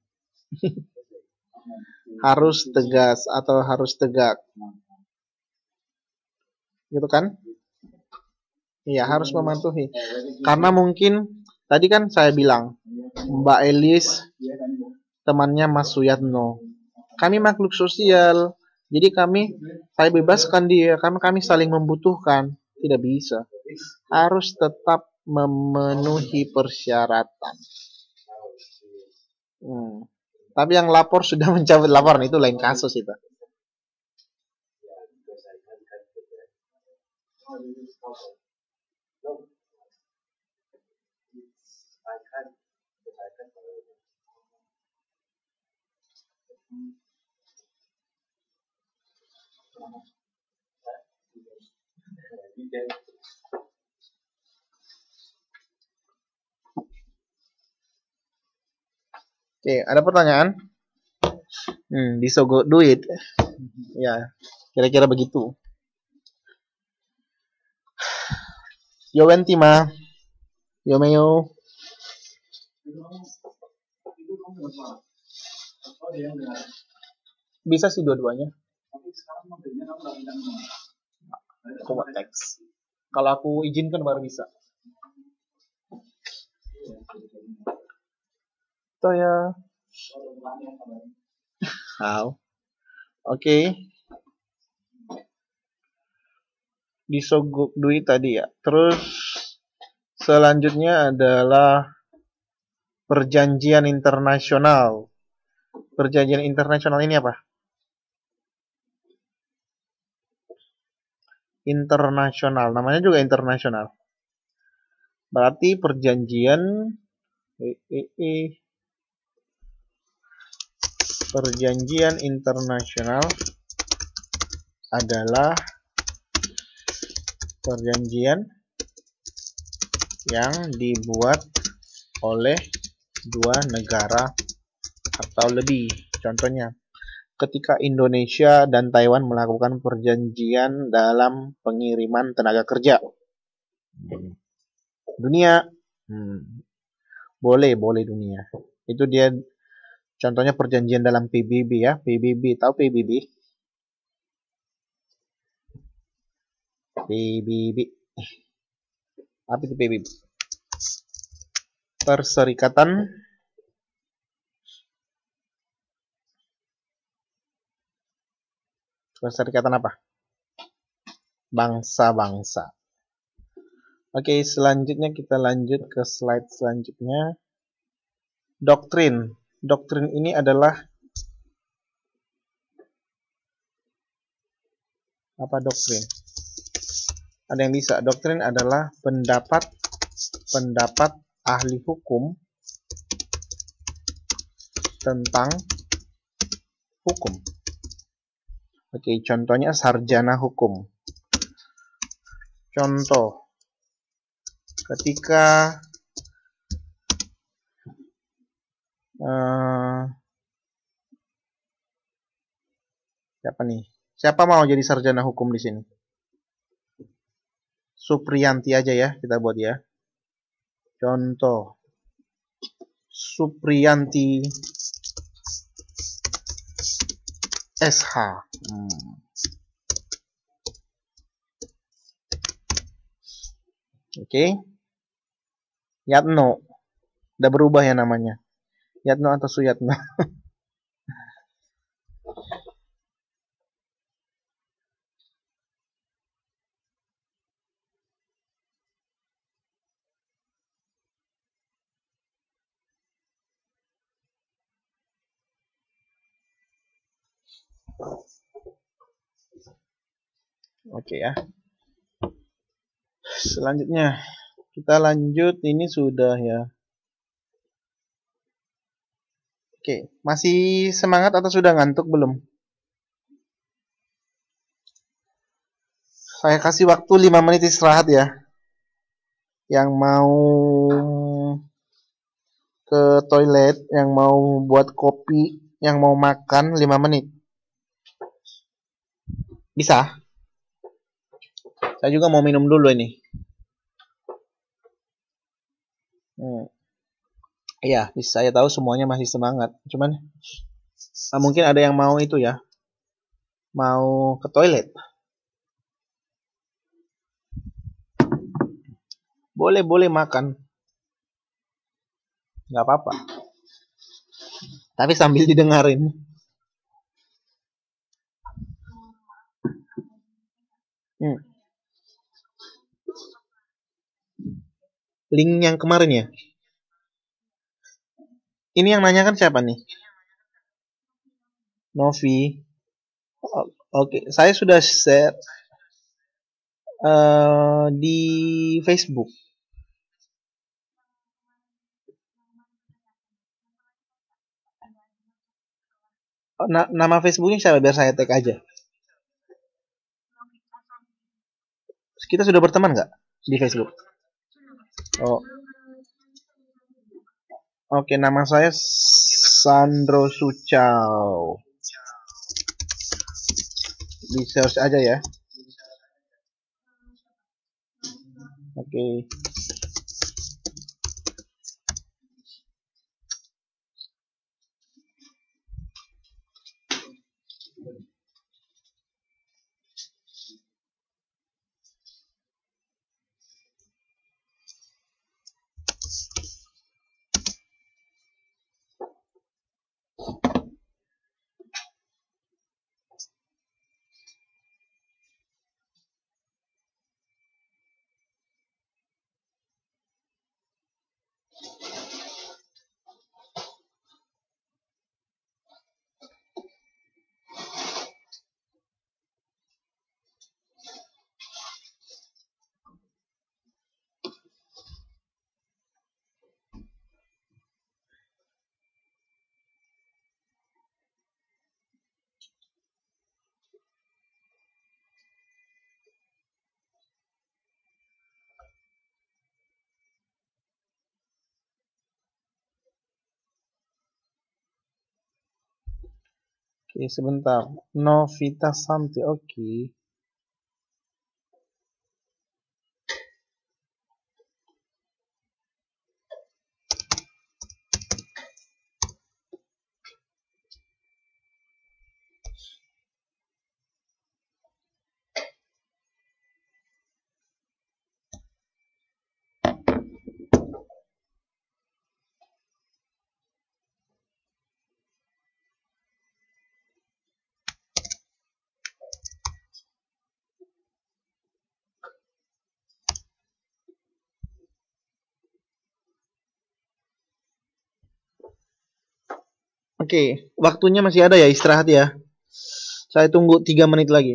Harus tegas atau harus tegak. Gitu kan? Iya, harus mematuhi. Karena mungkin tadi kan saya bilang Mbak Elis temannya Mas Suyatno. Kami makhluk sosial. Jadi saya bebaskan dia karena kami saling membutuhkan. Tidak bisa. Harus tetap memenuhi persyaratan. Tapi yang lapor sudah mencabut laporan, itu lain kasus itu. Oke, ada pertanyaan? Disogok duit. Ya, kira-kira begitu. Yo Wentima. Yo Meo. Bisa sih dua-duanya. Aku buat teks. Kalau aku izinkan baru bisa. Toh ya. How? Oke. Disogok duit tadi ya. Terus selanjutnya adalah perjanjian internasional. Perjanjian internasional ini apa? Internasional. Namanya juga internasional. Berarti perjanjian perjanjian internasional adalah perjanjian yang dibuat oleh dua negara atau lebih. Contohnya, ketika Indonesia dan Taiwan melakukan perjanjian dalam pengiriman tenaga kerja. Dunia, boleh dunia. Itu dia contohnya perjanjian dalam PBB ya. PBB, tahu PBB? PBB. Apa itu PBB? Perserikatan apa? Bangsa-bangsa. Oke, selanjutnya kita lanjut ke slide selanjutnya. Doktrin. Doktrin ini adalah apa doktrin? Ada yang bisa. Doktrin adalah pendapat ahli hukum tentang hukum. Oke, contohnya sarjana hukum. Contoh, ketika siapa nih? Siapa mau jadi sarjana hukum di sini? Supriyanti aja ya, kita buat ya. Contoh, Supriyanti SH. Oke. Yatno. Udah berubah ya namanya. Yatno atau Suyatno. Oke ya. Selanjutnya kita lanjut, ini sudah ya. Oke, masih semangat atau sudah ngantuk belum? Saya kasih waktu 5 menit istirahat ya. Yang mau ke toilet, yang mau buat kopi, yang mau makan 5 menit. Bisa? Saya juga mau minum dulu ini. Iya, saya tahu semuanya masih semangat. Cuman mungkin ada yang mau itu ya, mau ke toilet. Boleh makan, nggak apa-apa. Tapi sambil didengarin. Hmm. Link yang kemarin ya. Ini yang nanyakan siapa nih? Novi. Oke, saya sudah share di Facebook. Nama Facebooknya siapa biar saya tag aja. Kita sudah berteman nggak di Facebook? Oh, oke, nama saya Sandro Sucau. Di search aja ya. Oke. Oke, sebentar. Novita Santi. Oke. Oke, waktunya masih ada ya, istirahat ya. Saya tunggu 3 menit lagi.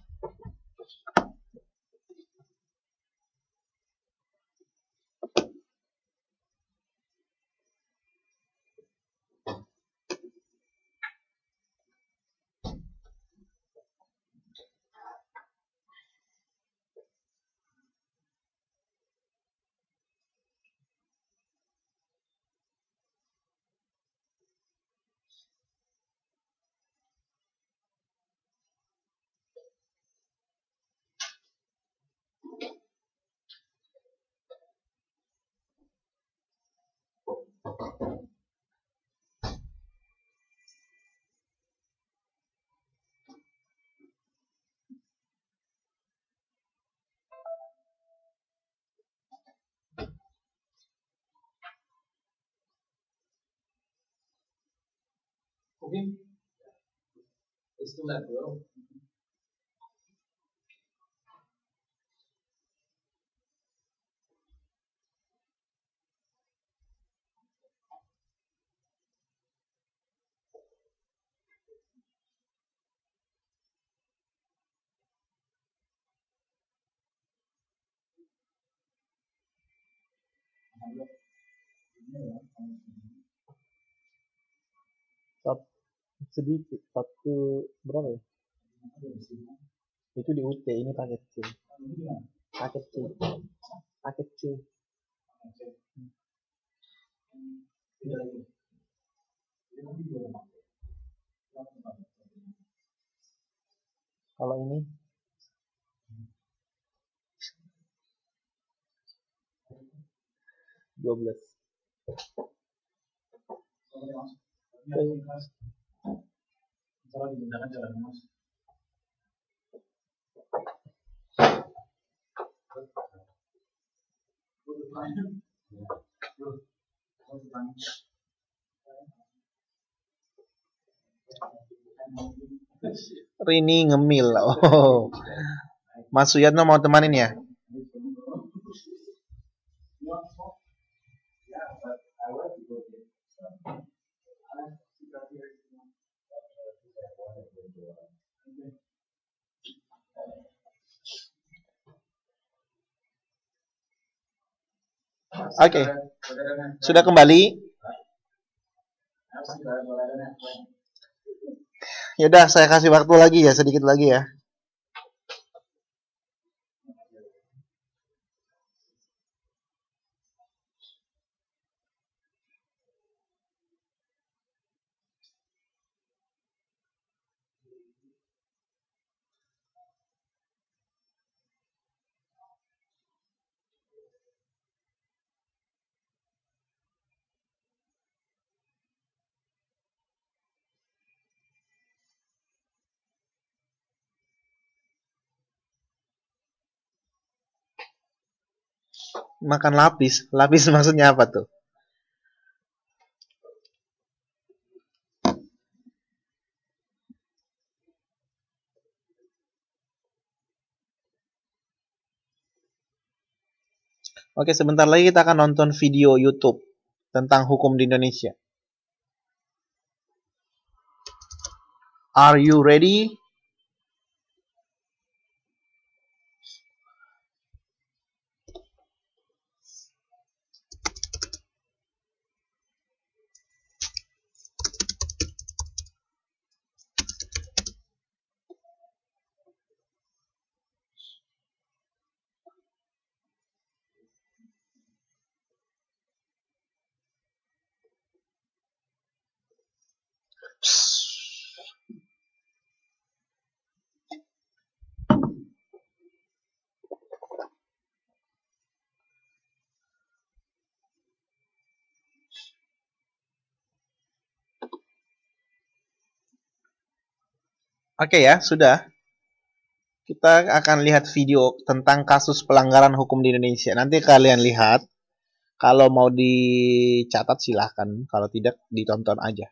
Oke, it's too late, bro. sedikit, satu berapa ya? Itu di UT, ini paket C. Paket C. Paket C. Kalau ini 12. Rini ngemil. Oh. Mas Suyatno mau temanin ya? Oke. Sudah kembali? Yaudah, saya kasih waktu lagi ya, sedikit lagi ya. Makan lapis. Lapis maksudnya apa tuh? Oke, sebentar lagi kita akan nonton video YouTube tentang hukum di Indonesia. Are you ready? Oke ya, sudah. Kita akan lihat video tentang kasus pelanggaran hukum di Indonesia. Nanti kalian lihat. Kalau mau dicatat silahkan. Kalau tidak, ditonton aja.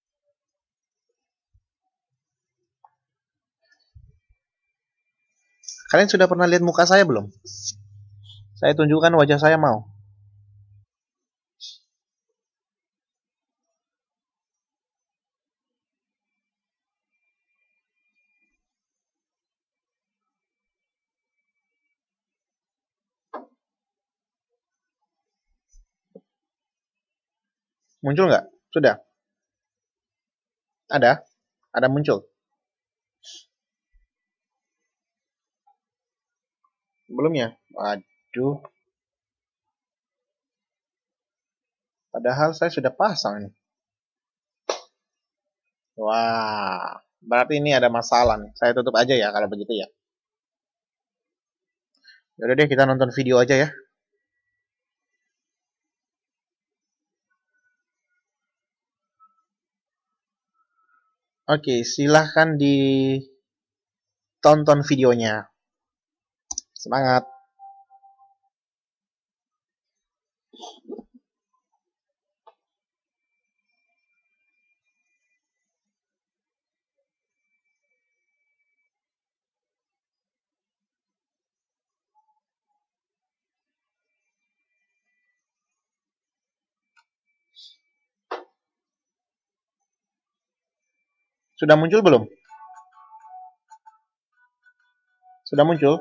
Kalian sudah pernah lihat muka saya belum? Saya tunjukkan wajah saya mau. Muncul nggak? Sudah? Ada? Ada muncul? Belum ya? Waduh. Padahal saya sudah pasang nih. Wah. Berarti ini ada masalah nih. Saya tutup aja ya kalau begitu ya. Yaudah deh, kita nonton video aja ya. Oke, silahkan ditonton videonya. Semangat. Sudah muncul belum? Sudah muncul?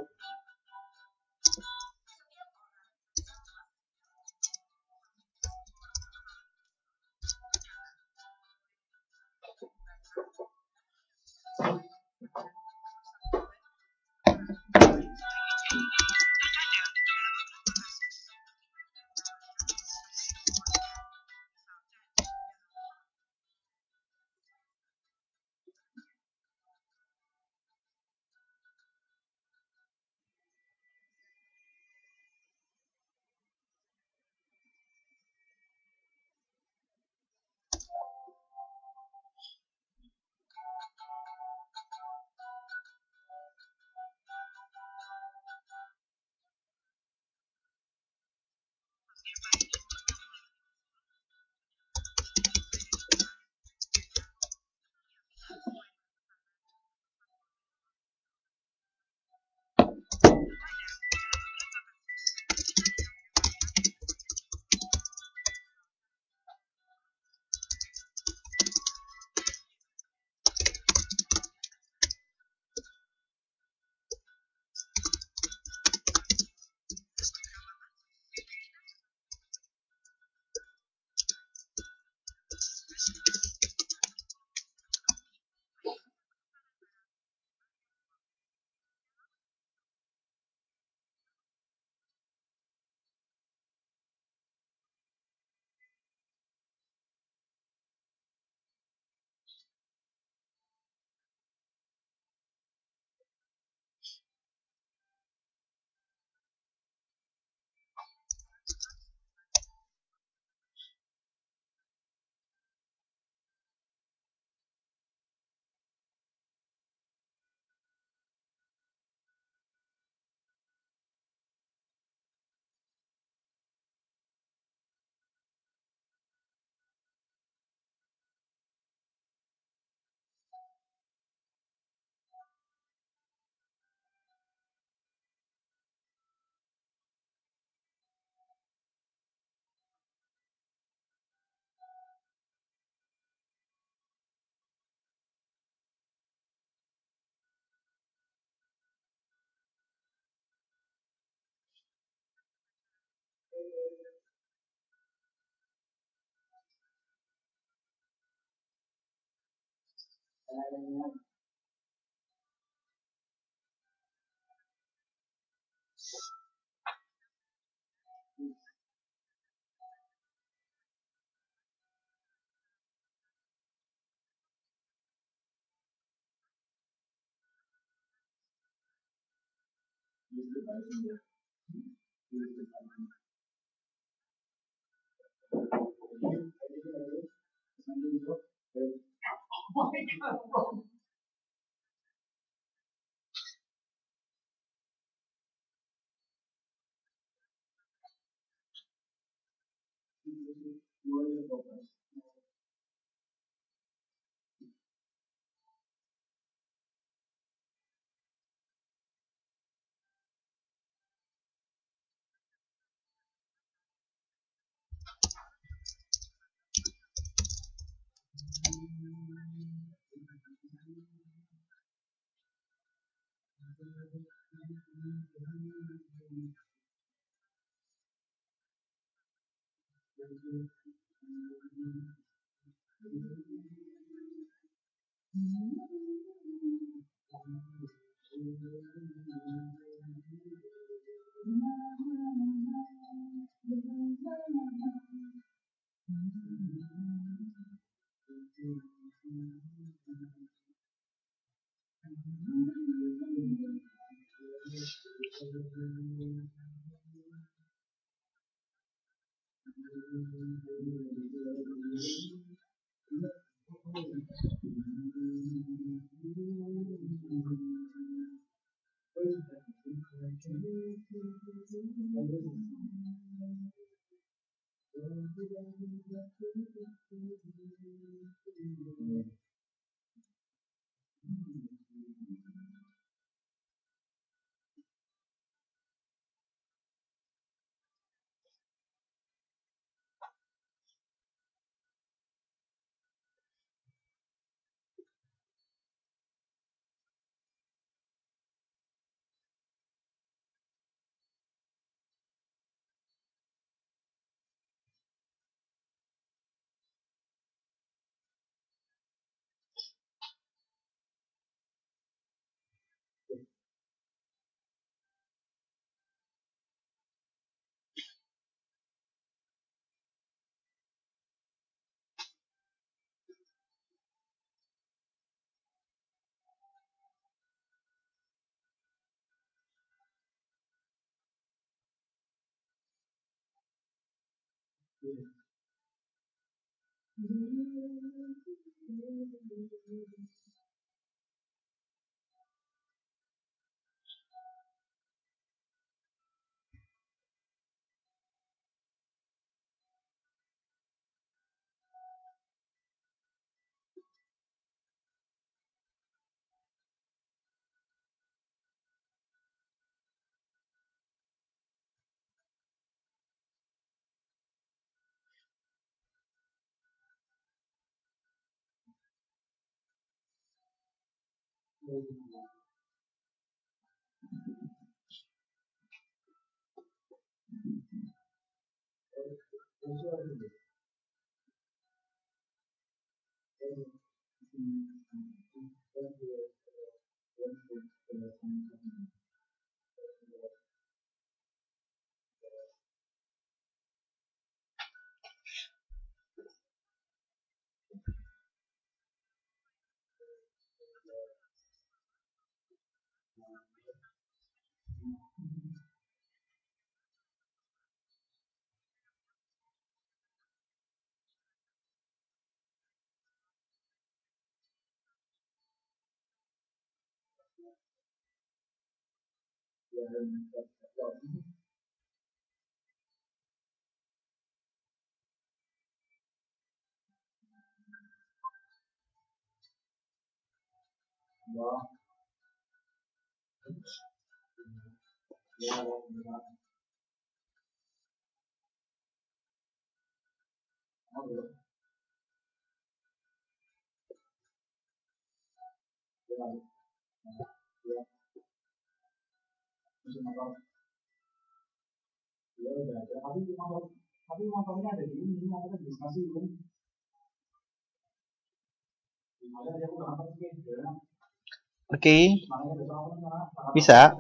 Oke, bisa.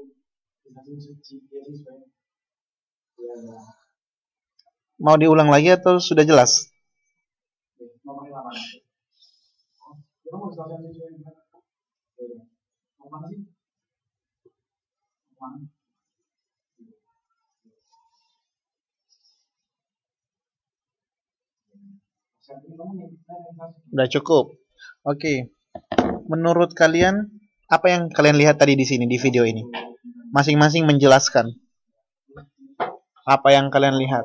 Mau diulang lagi atau sudah jelas? Udah cukup. Oke. Menurut kalian, apa yang kalian lihat tadi di sini di video ini? Masing-masing menjelaskan apa yang kalian lihat.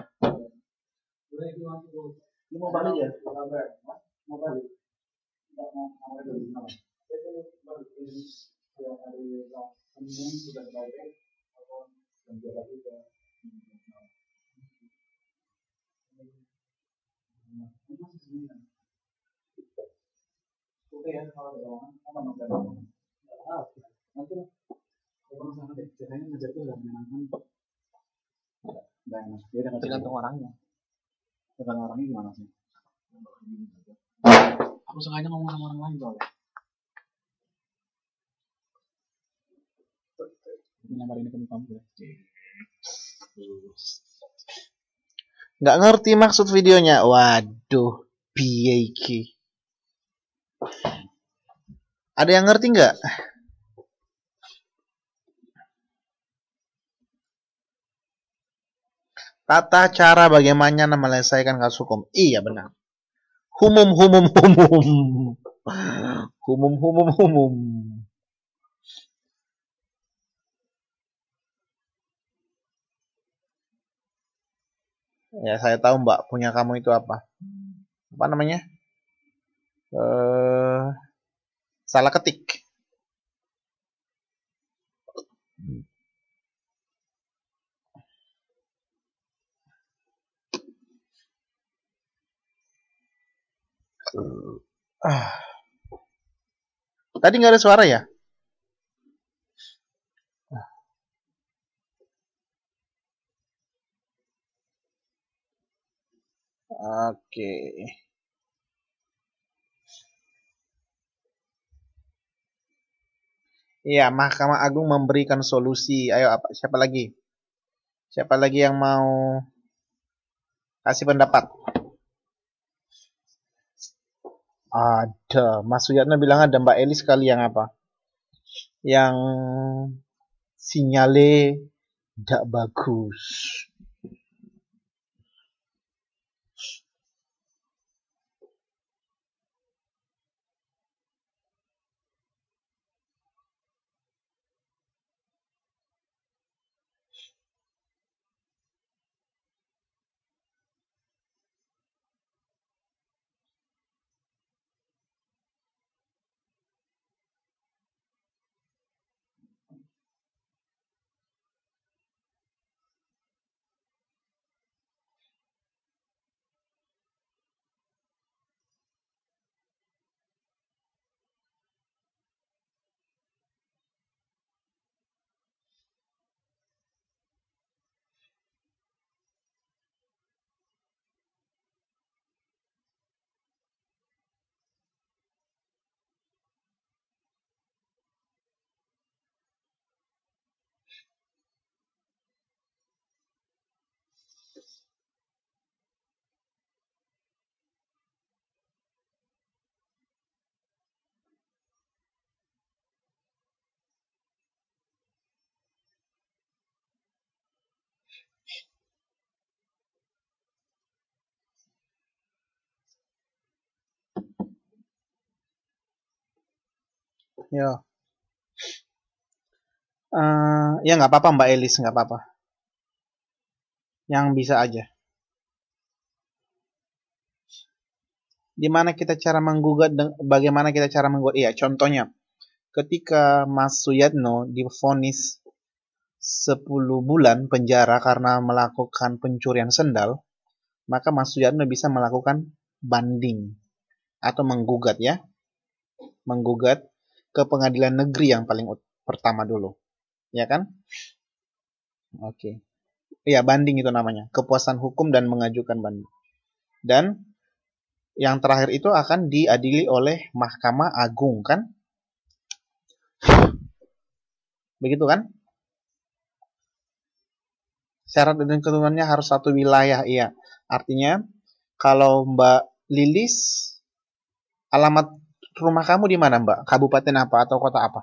Tergantung orangnya. Tergantung orangnya gimana sih? Aku sengaja ngomong sama orang lain soalnya. Nyamar ini penuh kamu ya. Nggak ngerti maksud videonya. Waduh, piye iki? Ada yang ngerti nggak? Tata cara bagaimana menyelesaikan kasus hukum. Iya benar. Humum. Humum. Ya saya tahu Mbak, punya kamu itu apa? Apa namanya? Salah ketik. Tadi nggak ada suara ya? Oke. Iya, Mahkamah Agung memberikan solusi. Ayo, siapa lagi? Siapa lagi yang mau kasih pendapat? Ada. Mas Suyatno bilang ada. Mbak Elis sekali yang apa? Yang sinyale tidak bagus. Ya. Ya nggak apa-apa Mbak Elis, nggak apa-apa. Yang bisa aja. Bagaimana kita cara menggugat? Iya, contohnya ketika Mas Suyatno divonis 10 bulan penjara karena melakukan pencurian sendal, maka Mas Suyatno bisa melakukan banding atau menggugat ya. Menggugat ke pengadilan negeri yang paling pertama dulu. Ya kan? Oke. Iya, banding itu namanya. Kepuasan hukum dan mengajukan banding. Dan Yang terakhir itu akan diadili oleh Mahkamah Agung, kan? Begitu kan? Syarat dan ketentuannya harus satu wilayah, iya. Artinya, kalau Mbak Lilis, alamat rumah kamu di mana, Mbak? Kabupaten apa atau kota apa?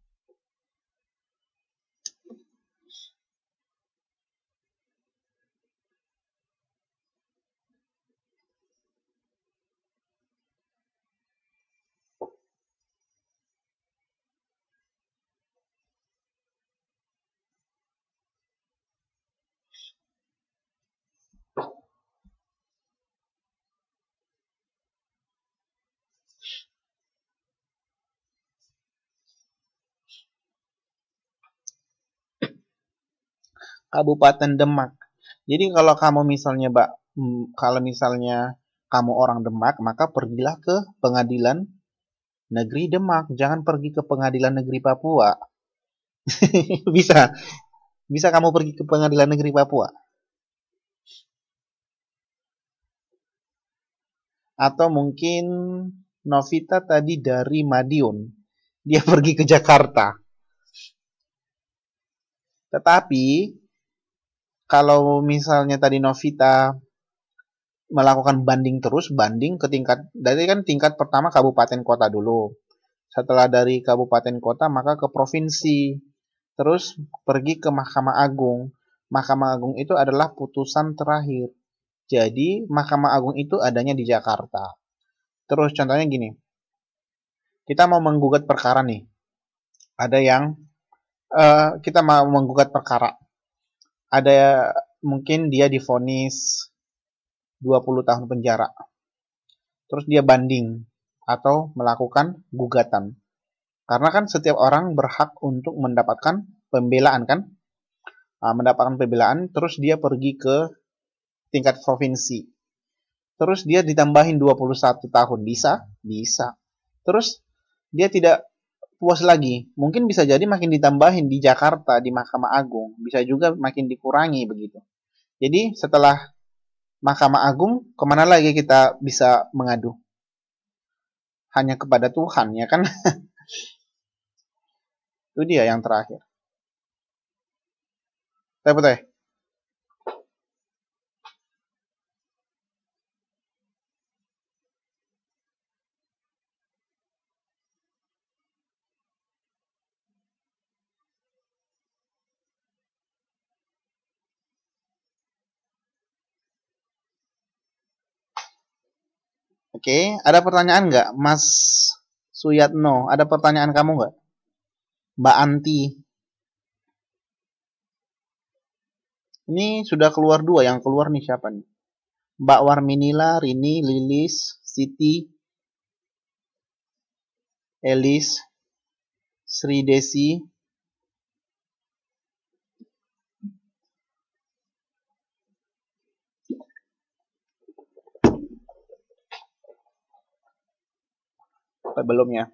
Kabupaten Demak. Jadi kalau kamu misalnya, Mbak, kalau misalnya kamu orang Demak, maka pergilah ke Pengadilan Negeri Demak. Jangan pergi ke Pengadilan Negeri Papua. Bisa, bisa kamu pergi ke Pengadilan Negeri Papua. Atau mungkin Novita tadi dari Madiun. Dia pergi ke Jakarta. Tetapi kalau misalnya tadi Novita melakukan banding terus, banding ke tingkat, dari kan tingkat pertama kabupaten kota dulu. Setelah dari kabupaten kota maka ke provinsi. Terus pergi ke Mahkamah Agung. Mahkamah Agung itu adalah putusan terakhir. Jadi Mahkamah Agung itu adanya di Jakarta. Terus contohnya gini. Kita mau menggugat perkara nih. Ada yang kita mau menggugat perkara. Ada mungkin dia divonis 20 tahun penjara. Terus dia banding atau melakukan gugatan. Karena kan setiap orang berhak untuk mendapatkan pembelaan kan? Mendapatkan pembelaan, terus dia pergi ke tingkat provinsi. Terus dia ditambahin 21 tahun. Bisa? Bisa. Terus dia tidak puas lagi. Mungkin bisa jadi makin ditambahin di Jakarta, di Mahkamah Agung. Bisa juga makin dikurangi begitu. Jadi setelah Mahkamah Agung, kemana lagi kita bisa mengadu? Hanya kepada Tuhan, ya kan? Itu dia yang terakhir. Betul. Oke, ada pertanyaan nggak, Mas Suyatno? Ada pertanyaan kamu nggak? Mbak Anti. Ini sudah keluar dua, yang keluar nih siapa nih? Mbak Warminila, Rini, Lilis, Siti, Elis, Sri Desi. Belum ya?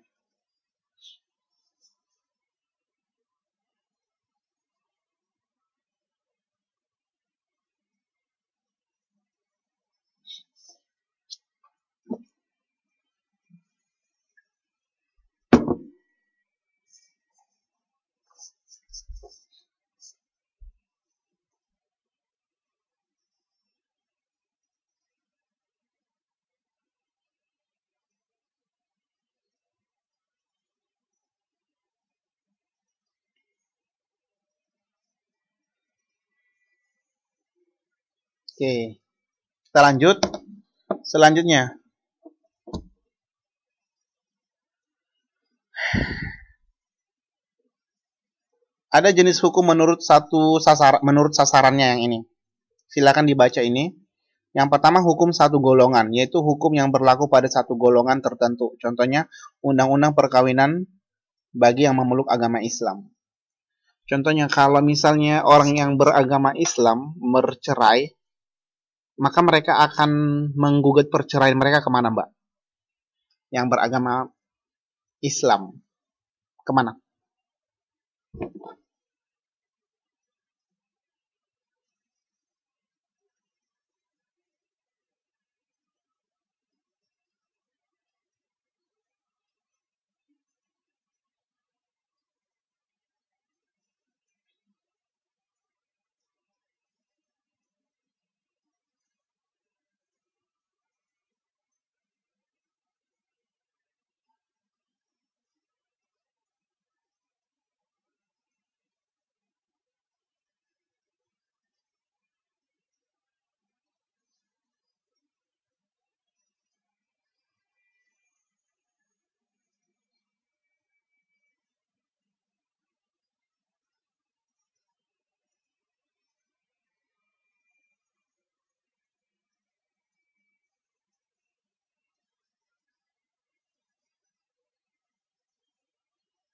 Oke, kita lanjut. Selanjutnya, ada jenis hukum menurut menurut sasarannya yang ini. Silakan dibaca ini. Yang pertama hukum satu golongan, yaitu hukum yang berlaku pada satu golongan tertentu. Contohnya undang-undang perkawinan bagi yang memeluk agama Islam. Contohnya kalau misalnya orang yang beragama Islam bercerai, maka mereka akan menggugat perceraian mereka kemana, Mbak? Yang beragama Islam kemana?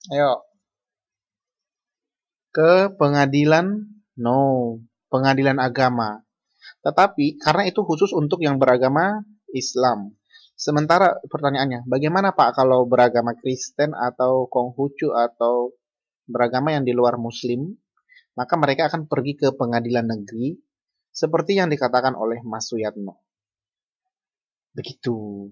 Ayo, ke pengadilan? No, pengadilan agama. Tetapi karena itu khusus untuk yang beragama Islam. Sementara pertanyaannya, bagaimana Pak kalau beragama Kristen atau Konghucu atau beragama yang di luar Muslim? Maka mereka akan pergi ke pengadilan negeri seperti yang dikatakan oleh Mas Suyatno. Begitu.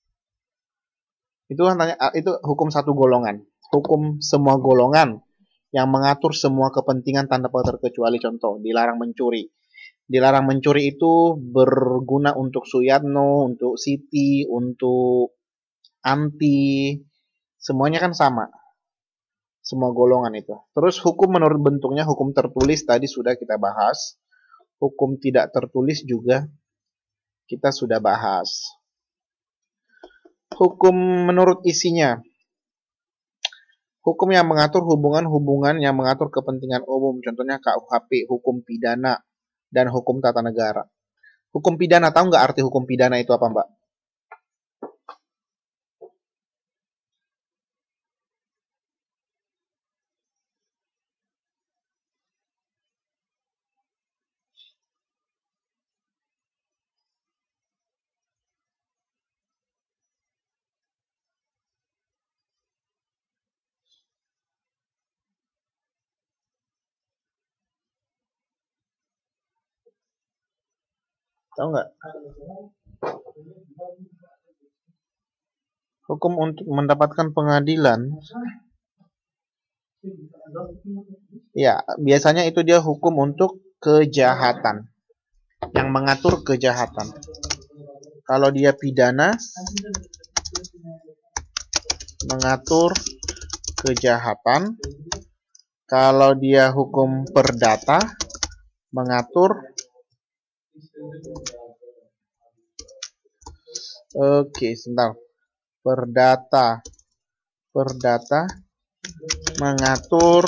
Itu hukum satu golongan. Hukum semua golongan yang mengatur semua kepentingan tanpa terkecuali. Contoh, dilarang mencuri. Dilarang mencuri itu berguna untuk Suyatno, untuk Siti, untuk Anti. Semuanya kan sama. Semua golongan itu. Terus hukum menurut bentuknya, hukum tertulis tadi sudah kita bahas. Hukum tidak tertulis juga kita sudah bahas. Hukum menurut isinya. Hukum yang mengatur hubungan-hubungan yang mengatur kepentingan umum. Contohnya KUHP, hukum pidana, dan hukum tata negara. Hukum pidana, tahu nggak arti hukum pidana itu apa, Mbak? Tahu nggak? Hukum untuk mendapatkan pengadilan. Ya, biasanya itu dia hukum untuk kejahatan. Yang mengatur kejahatan. Kalau dia pidana, mengatur kejahatan. Kalau dia hukum perdata, mengatur. Oke, sebentar. Perdata mengatur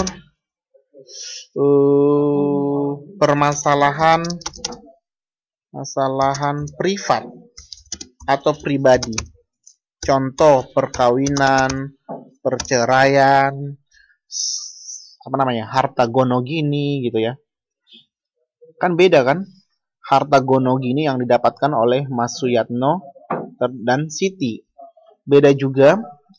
permasalahan privat atau pribadi. Contoh perkawinan, perceraian, harta gono gini gitu ya. Kan beda kan? Harta gono gini yang didapatkan oleh Mas Suyatno dan Siti. Beda juga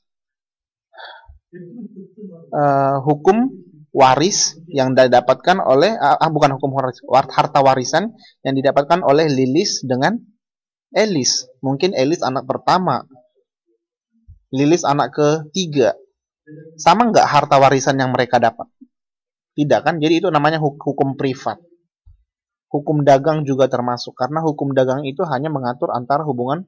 hukum waris yang didapatkan oleh bukan hukum waris, harta warisan yang didapatkan oleh Lilis dengan Elis. Mungkin Elis anak pertama, Lilis anak ketiga. Sama nggak harta warisan yang mereka dapat? Tidak kan? Jadi itu namanya hukum privat. Hukum dagang juga termasuk, karena hukum dagang itu hanya mengatur antara hubungan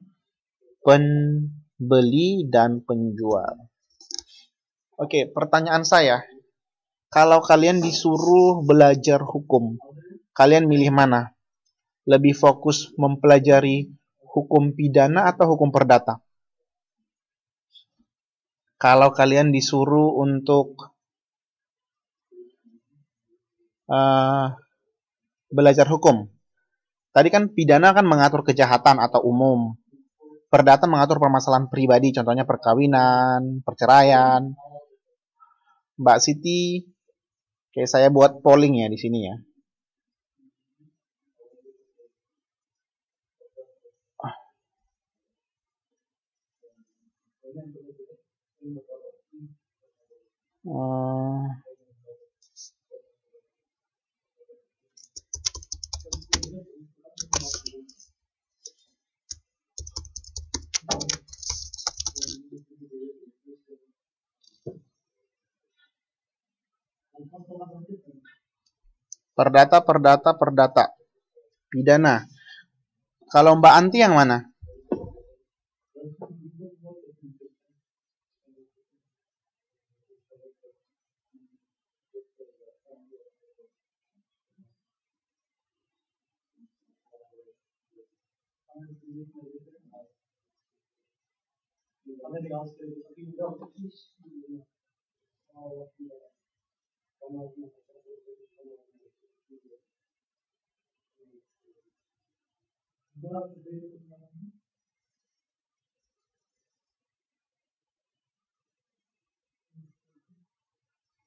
pembeli dan penjual. Oke, pertanyaan saya, kalau kalian disuruh belajar hukum, kalian milih mana? Lebih fokus mempelajari hukum pidana atau hukum perdata? Kalau kalian disuruh untuk belajar hukum, tadi kan pidana kan mengatur kejahatan atau umum. Perdata mengatur permasalahan pribadi, contohnya perkawinan, perceraian. Mbak Siti, kayak saya buat polling ya di sini ya. Perdata. Pidana. Kalau Mbak Anti yang mana?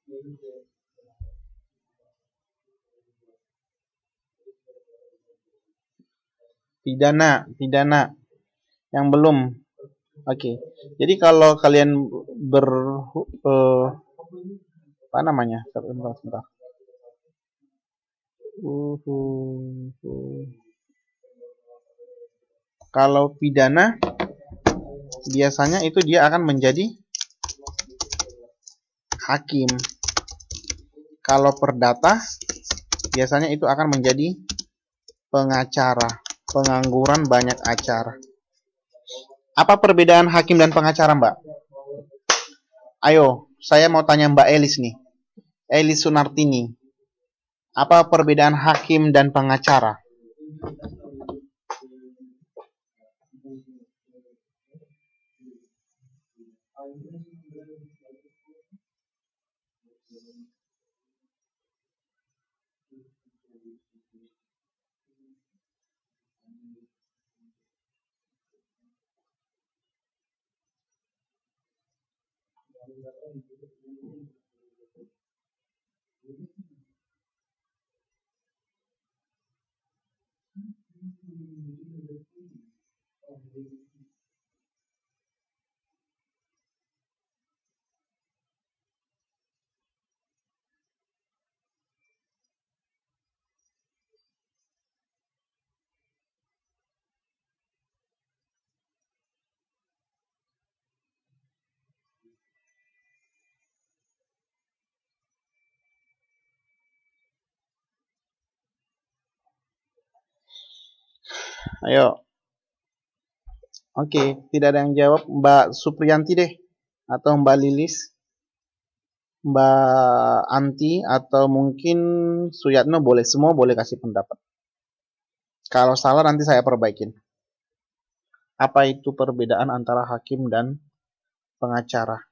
Pidana yang belum. Oke. Jadi kalau kalian apa namanya? Sebentar. Kalau pidana biasanya itu dia akan menjadi hakim. Kalau perdata biasanya itu akan menjadi pengacara. Pengangguran banyak acara. Apa perbedaan hakim dan pengacara, Mbak? Ayo, saya mau tanya Mbak Elis nih. Elis Sunartini. Apa perbedaan hakim dan pengacara? Ayo. Oke, tidak ada yang jawab. Mbak Supriyanti deh. Atau Mbak Lilis. Mbak Anti. Atau mungkin Suyatno boleh. Semua boleh kasih pendapat. Kalau salah nanti saya perbaikin. Apa itu perbedaan antara hakim dan pengacara?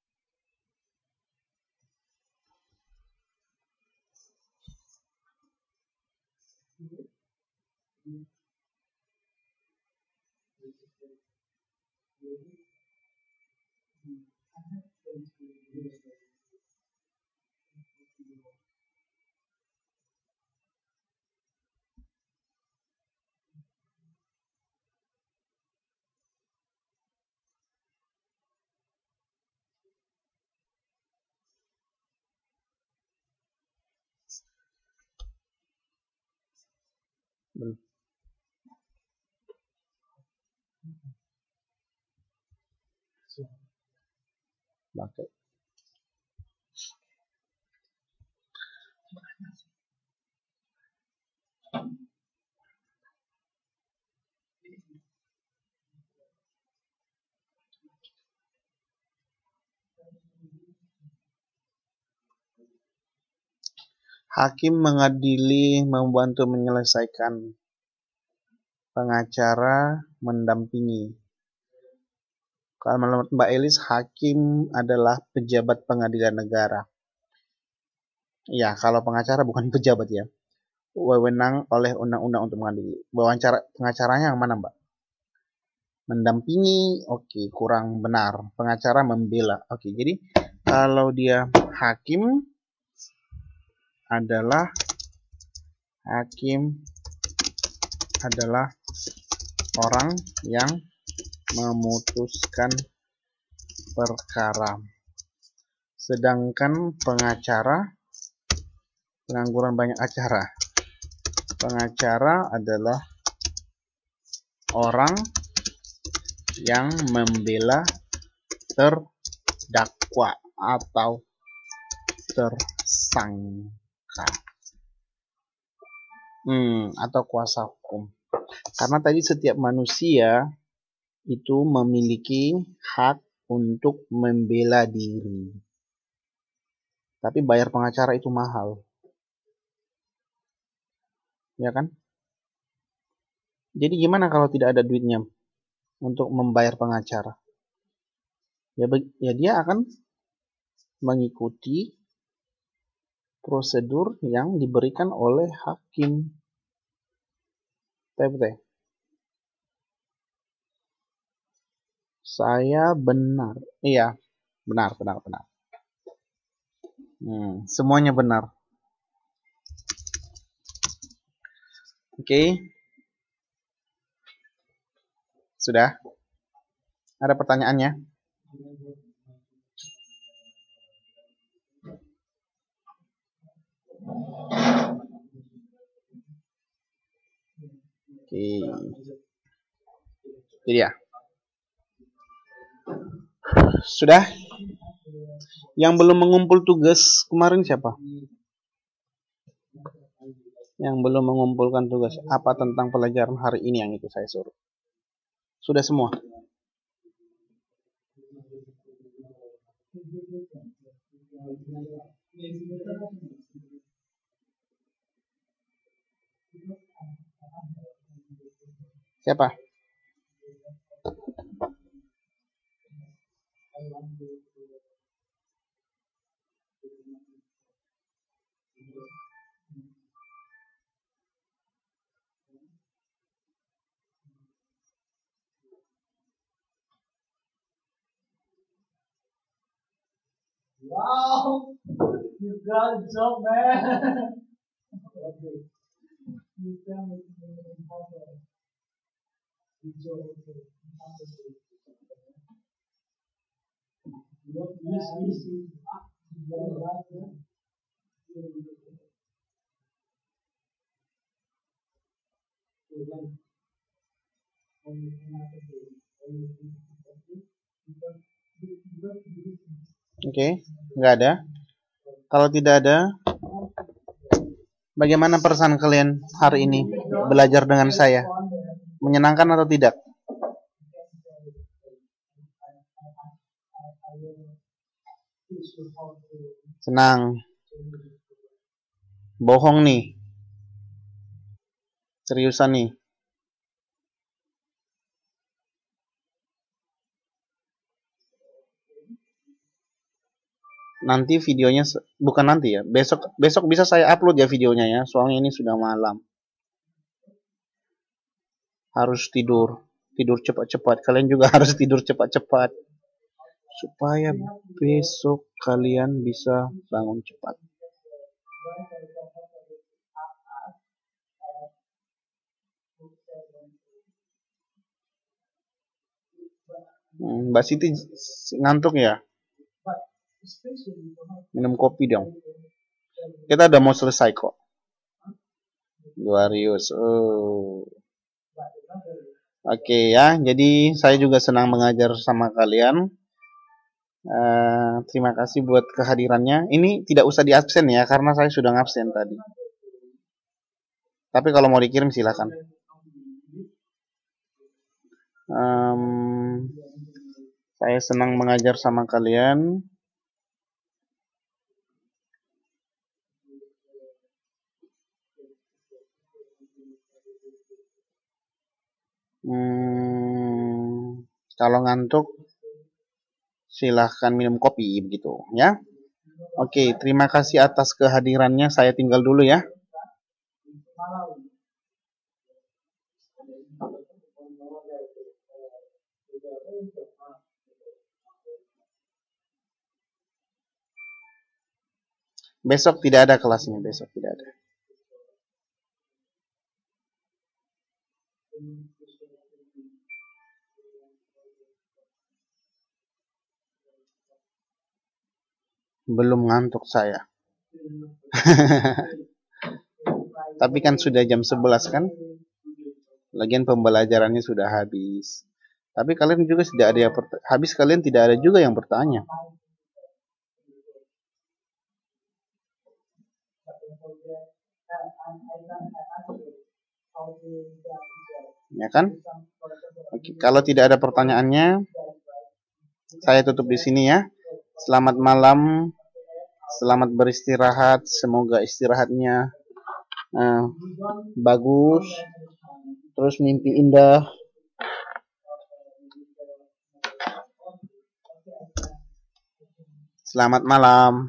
Belum. Pakai. Hakim mengadili, membantu menyelesaikan. Pengacara mendampingi. Kalau menurut Mbak Elis, hakim adalah pejabat pengadilan negara. Ya, kalau pengacara bukan pejabat ya. Wewenang oleh undang-undang untuk mengadili. Pengacaranya yang mana, Mbak? Mendampingi, oke, kurang benar. Pengacara membela. Oke, jadi kalau dia hakim adalah orang yang memutuskan perkara. Sedangkan pengacara pengangguran banyak acara. Pengacara adalah orang yang membela terdakwa atau tersangka. Atau kuasa hukum. Karena tadi setiap manusia itu memiliki hak untuk membela diri. Tapi bayar pengacara itu mahal. Ya kan? Jadi gimana kalau tidak ada duitnya untuk membayar pengacara? Ya dia akan mengikuti prosedur yang diberikan oleh hakim. Teh. Saya benar. Iya, benar. Semuanya benar. Oke. Sudah? Ada pertanyaannya? Oke. Jadi ya. Sudah? Yang belum mengumpul tugas kemarin siapa? Yang belum mengumpulkan tugas apa tentang pelajaran hari ini yang itu saya suruh? Sudah semua? Siapa? Wow, you got a job, man. You can make it impossible. Good job. Oke, nggak ada. Kalau tidak ada, bagaimana perasaan kalian hari ini belajar dengan saya? Menyenangkan atau tidak? Senang. Bohong nih. Seriusan nih. Nanti videonya bukan nanti ya. Besok bisa saya upload ya videonya ya. Soalnya ini sudah malam. Harus tidur cepat-cepat. Kalian juga harus tidur cepat-cepat. Supaya besok kalian bisa bangun cepat. Mbak Siti ngantuk ya? Minum kopi dong. Kita udah mau selesai kok. Darius. Oke ya, jadi saya juga senang mengajar sama kalian. Terima kasih buat kehadirannya. Ini tidak usah di absen ya, karena saya sudah ngabsen tadi. Tapi kalau mau dikirim silakan. Saya senang mengajar sama kalian. Kalau ngantuk silahkan minum kopi begitu ya. Oke, terima kasih atas kehadirannya. Saya tinggal dulu ya. Besok tidak ada kelasnya, besok tidak ada. Belum ngantuk saya. Tapi kan sudah jam 11 kan? Lagian pembelajarannya sudah habis. Tapi kalian juga tidak ada yang habis, kalian tidak ada juga yang bertanya. Ya kan? Oke, kalau tidak ada pertanyaannya, saya tutup di sini ya. Selamat malam, selamat beristirahat. Semoga istirahatnya bagus, terus mimpi indah. Selamat malam.